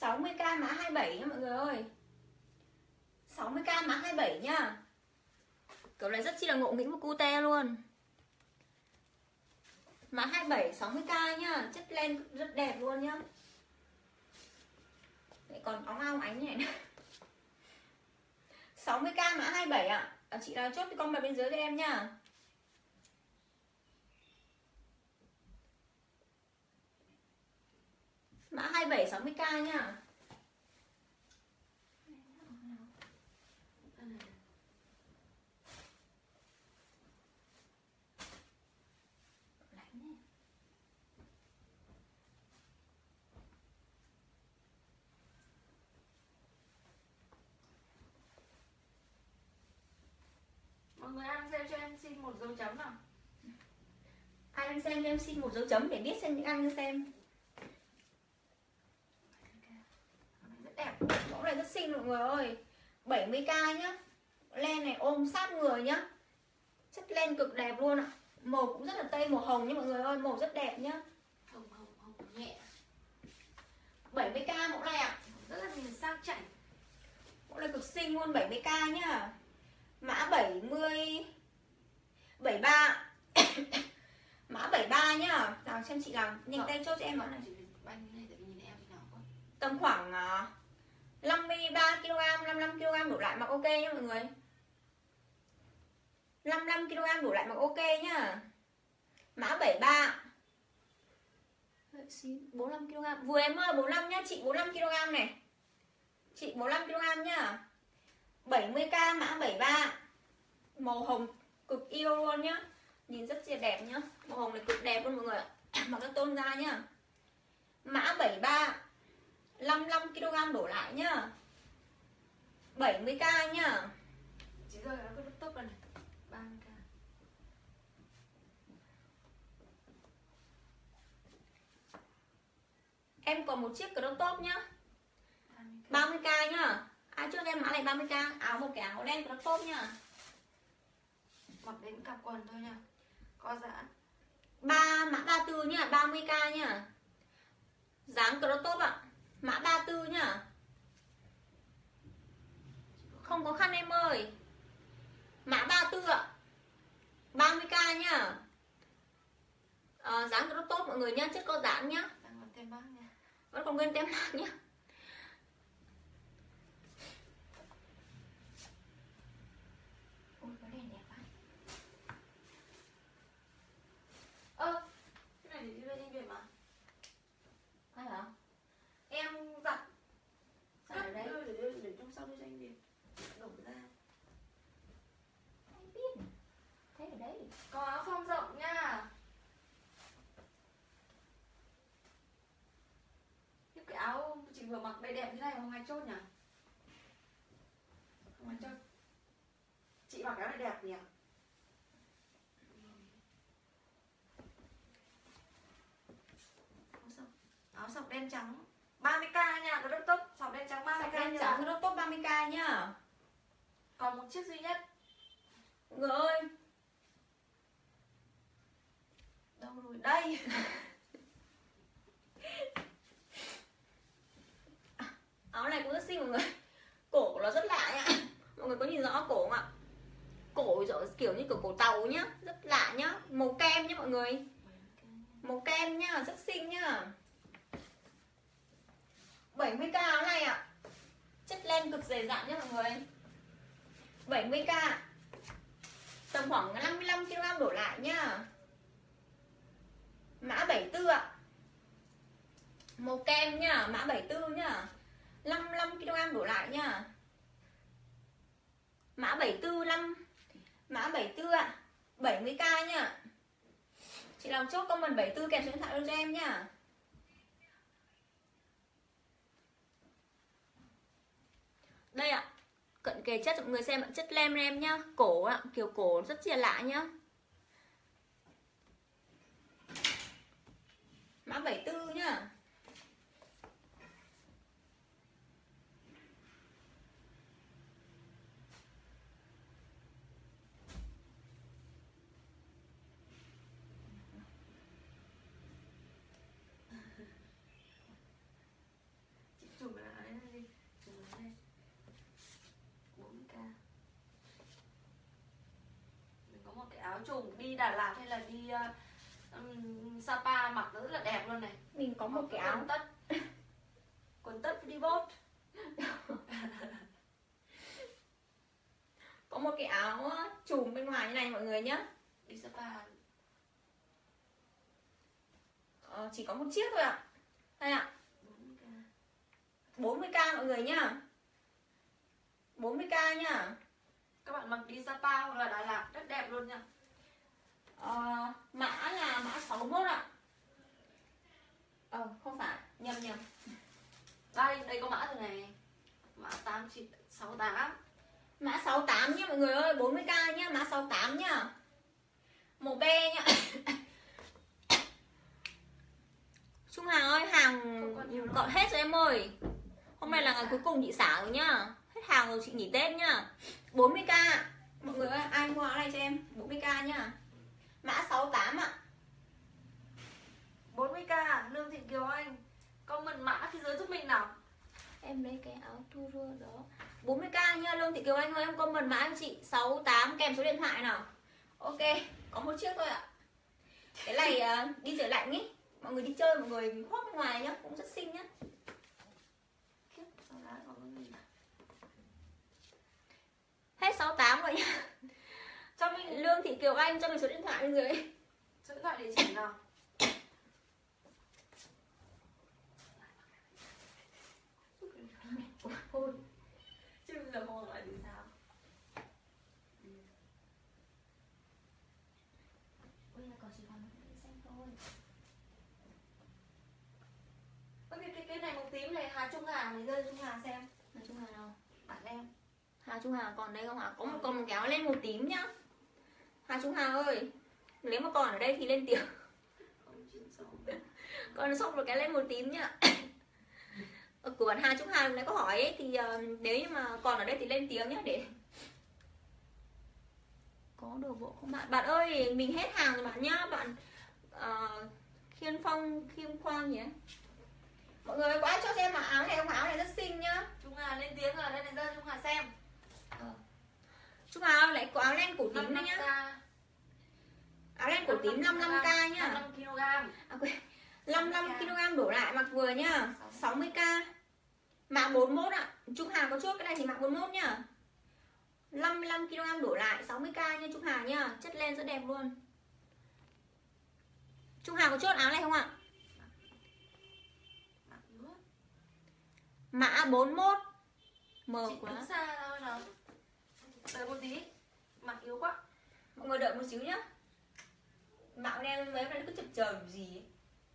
60k mã 27 nha mọi người ơi. 60k mã 27 nhá. Kiểu này rất chi là ngộ nghĩnh và cute luôn. Mã 27 60k nhá, chất len rất đẹp luôn nhá. Đấy, còn óng ong ánh này. 60k mã 27 ạ. Chị nào chốt thì comment bên dưới cho em nhá. Mã 27 60k nhá. Mọi người đang xem cho em xin một dấu chấm nào. Ai đang xem cho em xin một dấu chấm để biết xem những ai đang xem. Rất đẹp. Mẫu này rất xinh mọi người ơi. 70k nhá. Len này ôm sát người nhá. Chất len cực đẹp luôn ạ. Màu cũng rất là tây, màu hồng nhá mọi người ơi, màu rất đẹp nhá. Hồng nhẹ. 70k mẫu này ạ. Rất là nhìn sang chảnh. Mẫu này cực xinh luôn, 70k nhá. Mã 70 73. Mã 73 nhá. Nào xem chị làm nhanh tay chốt cho em mã này. Banh này tại vì nhìn em thì nào quá. Tầm khoảng 53kg, 55kg đổ lại mặc ok nhá mọi người. 55kg đổ lại mặc ok nhá. Mã 73. 45kg. Vừa em ơi, 45 nhá, chị 45kg này. Chị 45kg nhá. 70k mã 73. Màu hồng cực yêu luôn nhá. Nhìn rất là đẹp nhá. Màu hồng này cực đẹp luôn mọi người ạ. Mặc các tôn da nhá. Mã 73. 55kg đổ lại nhá. 70k nhá. Chỉ rơi nó cứ tốc này. 30k. Em còn một chiếc crop top nhá. 30k nhá. Ai trước em mã này 30k. Áo một cái áo đen crop top nhá. Mặc đến cặp quần thôi nha. Co giãn. Mã 34 nhá, 30k nhá. Dáng crop top ạ. Mã 34 nhá. Không có khăn em ơi. Mã 34 ạ. 30k nhá. Dáng crop top mọi người nhá, chất có dáng nhá. Đang còn thêm bác nha. Vẫn còn nguyên tem mác nhá. Ôi cái đèn đẹp quá. Cái này để đi lên về mà. Ai hả? Em giặt. Sao ở đấy? Để trong sau đưa cho anh về. Đổ ra. Ai biết. Thế ở đấy. Có áo phông rộng nha. Cái áo chị vừa mặc đây đẹp thế này không ai chốt nhỉ? Không ai chốt. Chị mặc áo này đẹp nhỉ? Áo sọc đen trắng 30k nha, có đốc tốc sọc đen trắng 30k Đen nha. trắng crop top 30k nhá. Còn một chiếc duy nhất. Mọi người ơi. Đâu rồi? Đây. Áo này cũng rất xinh mọi người. Cổ của nó rất lạ nhá. Mọi người có nhìn rõ cổ không ạ? Cổ kiểu như cổ tàu nhá. Rất lạ nhá. Màu kem nhá mọi người. Màu kem nhá, rất xinh nhá. 70k áo này ạ. Chất len cực dày dặn nhá mọi người. 70k. Tầm khoảng 55kg đổ lại nhá. Mã 74 ạ. Màu kem nhá, mã 74 nhá. 55kg đổ lại nhá. Mã 74 Mã 74 ạ. 70k nhá. Chị làm chốt comment 74 kèm số điện thoại cho em nhá. Đây ạ. Cận kề chất mọi người xem ạ, chất lem em nhá. Cổ ạ, kiểu cổ rất là lạ nhá. Mã 74 nhá. Chị chụp đi Đà Lạt hay là đi Sapa mặc rất là đẹp luôn này. Mình có một cái áo Quần tất đi bốt. có một cái áo trùm bên ngoài như này mọi người nhá. Đi Sapa. Chỉ có một chiếc thôi ạ. Đây ạ. 40k mọi người nhá. 40k nhá. Các bạn mặc đi Sapa hoặc là Đà Lạt rất đẹp luôn nha. Mã là mã 61 ạ. Không phải, nhầm. Đây có mã rồi này. Mã 68. Mã 68 nhá mọi người ơi, 40k nhá, mã 68 nhá. Màu be nhá. Trung Hà ơi, hàng gọi hết rồi em ơi. Hôm nay là ngày cuối cùng chị xả rồi nhá. Hết hàng rồi chị nghỉ Tết nhá. 40k. Mọi người ơi, ai mua áo này cho em 40k nhá. Mã 68 ạ. 40k, Lương Thị Kiều Anh. Comment mã phía dưới giúp mình nào. Em lấy cái áo tour đó. 40k nha Lương Thị Kiều Anh ơi, em comment mã em chị 68 kèm số điện thoại nào. Ok, có một chiếc thôi ạ. Cái này đi rửa lạnh ý. Mọi người đi chơi, mọi người khoác bên ngoài nhá, cũng rất xinh nhá. Hết 68 rồi nhá. Cho mình Lương Thị Kiều Anh cho mình số điện thoại bên dưới. số điện thoại địa chỉ nào. Thôi. Chứ bây giờ không gọi thì sao? Ôi là còn chỉ còn xem thôi. Cái này màu tím này, Hà Trung Hà này, rơi Trung Hà xem. Hà Trung Hà nào? Bạn em. Hà Trung Hà còn đây không ạ? Có một con kéo lên màu tím nhá. Hà Trung Hà ơi, nếu mà còn ở đây thì lên tiếng. Còn xong rồi cái lên màu tím nhá. Của bạn Hà Trung Hà lúc nãy có hỏi ấy, thì nếu như mà còn ở đây thì lên tiếng nhá, để có đồ bộ không bạn? Bạn ơi, mình hết hàng rồi bạn nhá. Bạn Khiêm Khoang nhỉ? Mọi người có ai cho xem mà áo này không? Áo này rất xinh nhá. Trung Hà lên tiếng rồi, đây này, rơi Trung Hà xem. Trung Hà ơi, lại có áo len cổ tím đấy nhá. Áo len cổ tím 55k nhá. 55kg. 55kg đổ lại mặc vừa nhá. 60k. Mã 41 ạ. Trung Hà có chốt cái này thì mã 41 nhá. 55kg đổ lại 60k nha Trung Hà nhá. Chất len rất đẹp luôn. Trung Hà có chốt áo này không ạ? Mã 41. Mờ chị quá. đứng xa thôi nào. Đợi một tí. Mặt yếu quá. Mọi người đợi một xíu nhá. Mạo đen mấy cái nó cứ chập chờn gì ấy.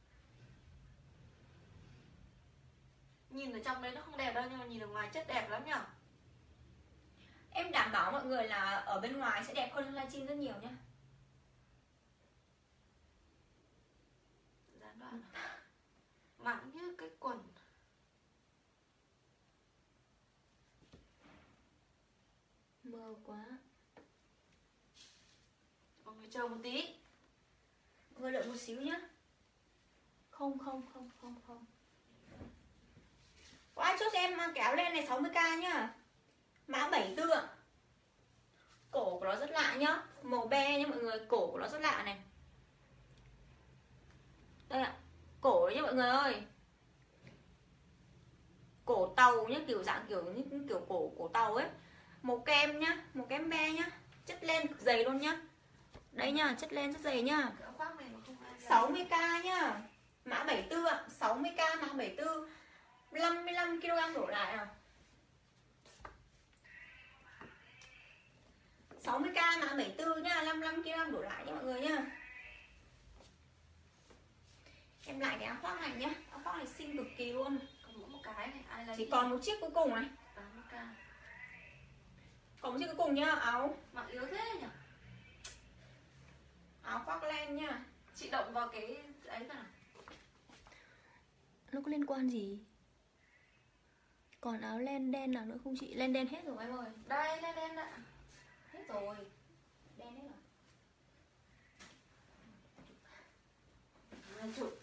Nhìn ở trong đấy nó không đẹp đâu, nhưng mà nhìn ở ngoài chất đẹp lắm nhở. Em đảm bảo mọi người là ở bên ngoài sẽ đẹp hơn livestream rất nhiều nhá. Gián đoạn. Mặn như cái quần. Mờ quá. Mọi người chờ một tí. Mọi người đợi một xíu nhá. Không. Có ai chốt cho em cái áo len này 60k nhá. Mã 74 ạ. Cổ của nó rất lạ nhá. Màu be nhá mọi người. Cổ của nó rất lạ này. Đây ạ. Cổ đấy nhá mọi người ơi. Cổ tàu nhá. Kiểu dạng như kiểu cổ tàu ấy. Màu kem nhá. Màu kem be nhá. Chất len cực dày luôn nhá. Đây nhá. Chất len rất dày nhá. 60k nhá. Mã 74 ạ. 60k mã 74. 55kg đổ lại nào. 60k mã 74 nhá. 55kg đổ lại nha mọi người nhá. Em lại cái áo khoác này nhá. Áo khoác này xinh cực kỳ luôn. Còn mỗi một cái này, ai lấy. Chỉ còn một chiếc cuối cùng này. 80k. Còn một chiếc cuối cùng nhá. Áo Mặc yếu thế nhỉ. Áo khoác len nhá. Chị động vào cái ấy nào. Nó có liên quan gì? Còn áo len đen nào nữa không chị? Len đen hết rồi em ơi. Đây, lên đen ạ. Hết rồi. Đen hết rồi. Chụp.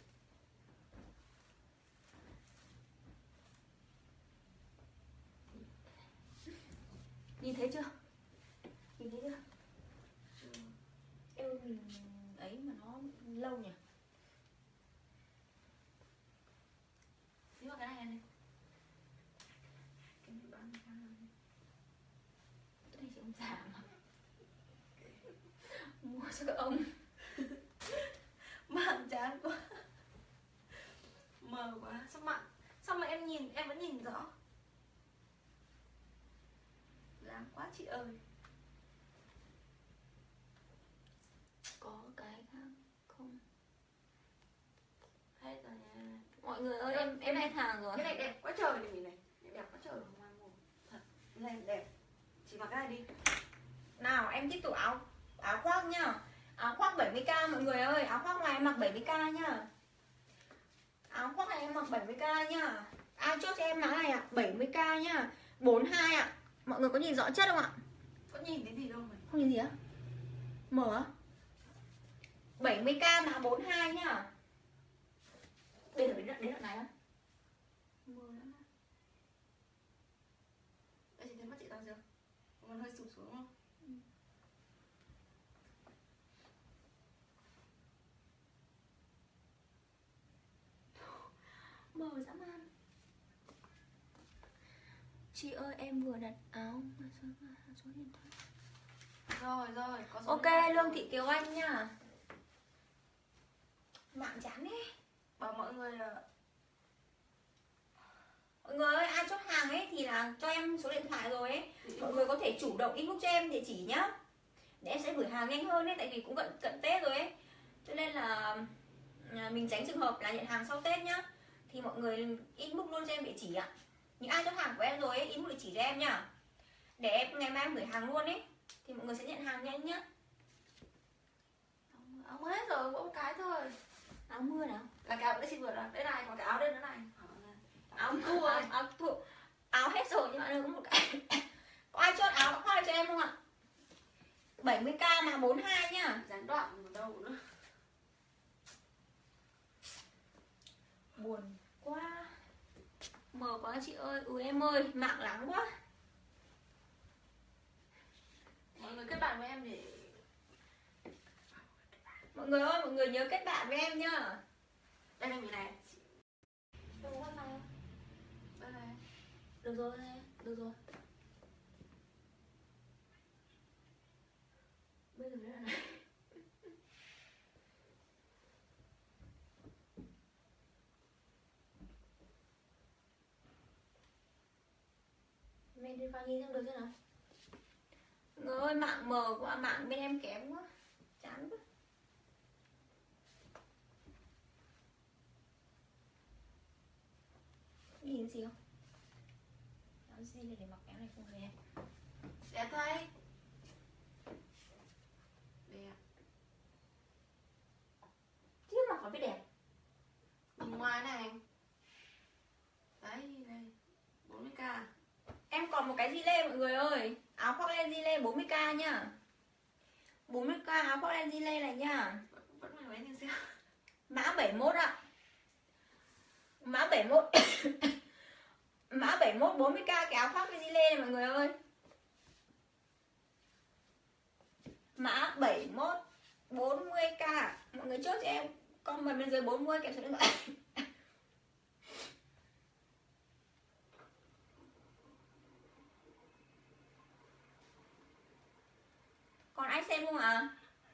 Nhìn thấy chưa? Nhìn thấy chưa? Em mình chị ông già mà mua cho các ông. Mạng chán quá, mờ quá. Sao mà em nhìn em vẫn nhìn rõ. Láng quá chị ơi. Có cái khác không? Hết rồi nha. Mọi người ơi, em hết hàng rồi. Cái này đẹp quá trời này, này đẹp quá trời. Thật, cái này đẹp. Chị mặc cái này đi. Nào em tiếp tục áo khoác nhá. Áo khoác 70k mọi người ơi. Áo khoác này em mặc 70k nhá. Áo khoác này em mặc 70k nhá. Ai chốt cho em mã này ạ? 70k nhá. 42 ạ. Mọi người có nhìn rõ chất không ạ? Có nhìn thấy gì đâu mày? Không nhìn gì á? Mở á? 70k mã 42 nhá. Đây là đến đoạn này á. Mờ lắm. Đây chị thấy mắt chị tao chưa?มันhơi sụp xuống đúng không? Mờ dã man. Chị ơi em vừa đặt áo số điện thoại. Rồi, có số Ok, điện thoại Lương rồi. Thị Kiều Anh nha. Mạng chán đấy. Bảo mọi người Mọi người ơi, ai chốt hàng ấy thì là cho em số điện thoại rồi ấy. Mọi người có thể chủ động inbox cho em địa chỉ nhá. Để em sẽ gửi hàng nhanh hơn ấy, tại vì cũng cận Tết rồi ấy. Cho nên là mình tránh trường hợp là nhận hàng sau Tết nhá. Thì mọi người inbox luôn cho em địa chỉ ạ. Những ai chốt hàng của em rồi ấy, inbox địa chỉ cho em nhá. Để em ngày mai em gửi hàng luôn ấy. Thì mọi người sẽ nhận hàng nhanh nhá. áo mới hết rồi, mỗi một cái thôi. Áo mưa nào? Là cái áo đấy chị vừa rồi. Đây này, còn cái áo đây nữa này. Áo hết rồi nhưng mà ơi có một cái. Có ai chốt áo khoai cho em không ạ? 70k mà 42 nhá. Gián đoạn ở đâu nữa. Buồn quá. Mờ quá chị ơi. Em ơi, mạng lắm quá. Mọi người kết bạn với em để Mọi người ơi, mọi người nhớ kết bạn với em nhá. đây là mình này. Đâu có wifi không? Đây này. Được rồi, được rồi. Bây giờ mới là này. Mẹ đi vào nhìn xem được chưa nào? Mọi người ơi, mạng mờ quá, mạng bên em kém quá. Chán quá. Nhìn gì không? Áo gì này để mặc áo này không hề em. Đẹp thôi. Đẹp. Chứ mặc phải biết đẹp. Nhìn ngoài này. Đấy, đây. 40k. Em còn một cái gi lê mọi người ơi. Áo khoác len gi lê 40k nhá. 40k áo khoác len gi lê này nhá. Vẫn mày váy như xem. Mã 71 ạ. Mã 71. Mã 71 40k cái áo khoác len gi lê này mọi người ơi. Mã 71 40k. Mọi người chốt cho em comment bên dưới 40 kèm số điện thoại. Còn ai xem không ạ?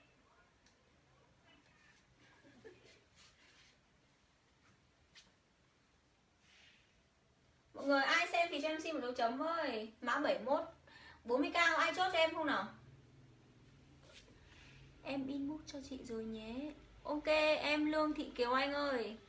Mọi người ai xem thì cho em xin một dấu chấm với. Mã 71 40k ai chốt cho em không nào? Em inbox cho chị rồi nhé. Ok em Lương Thị Kiều Anh ơi.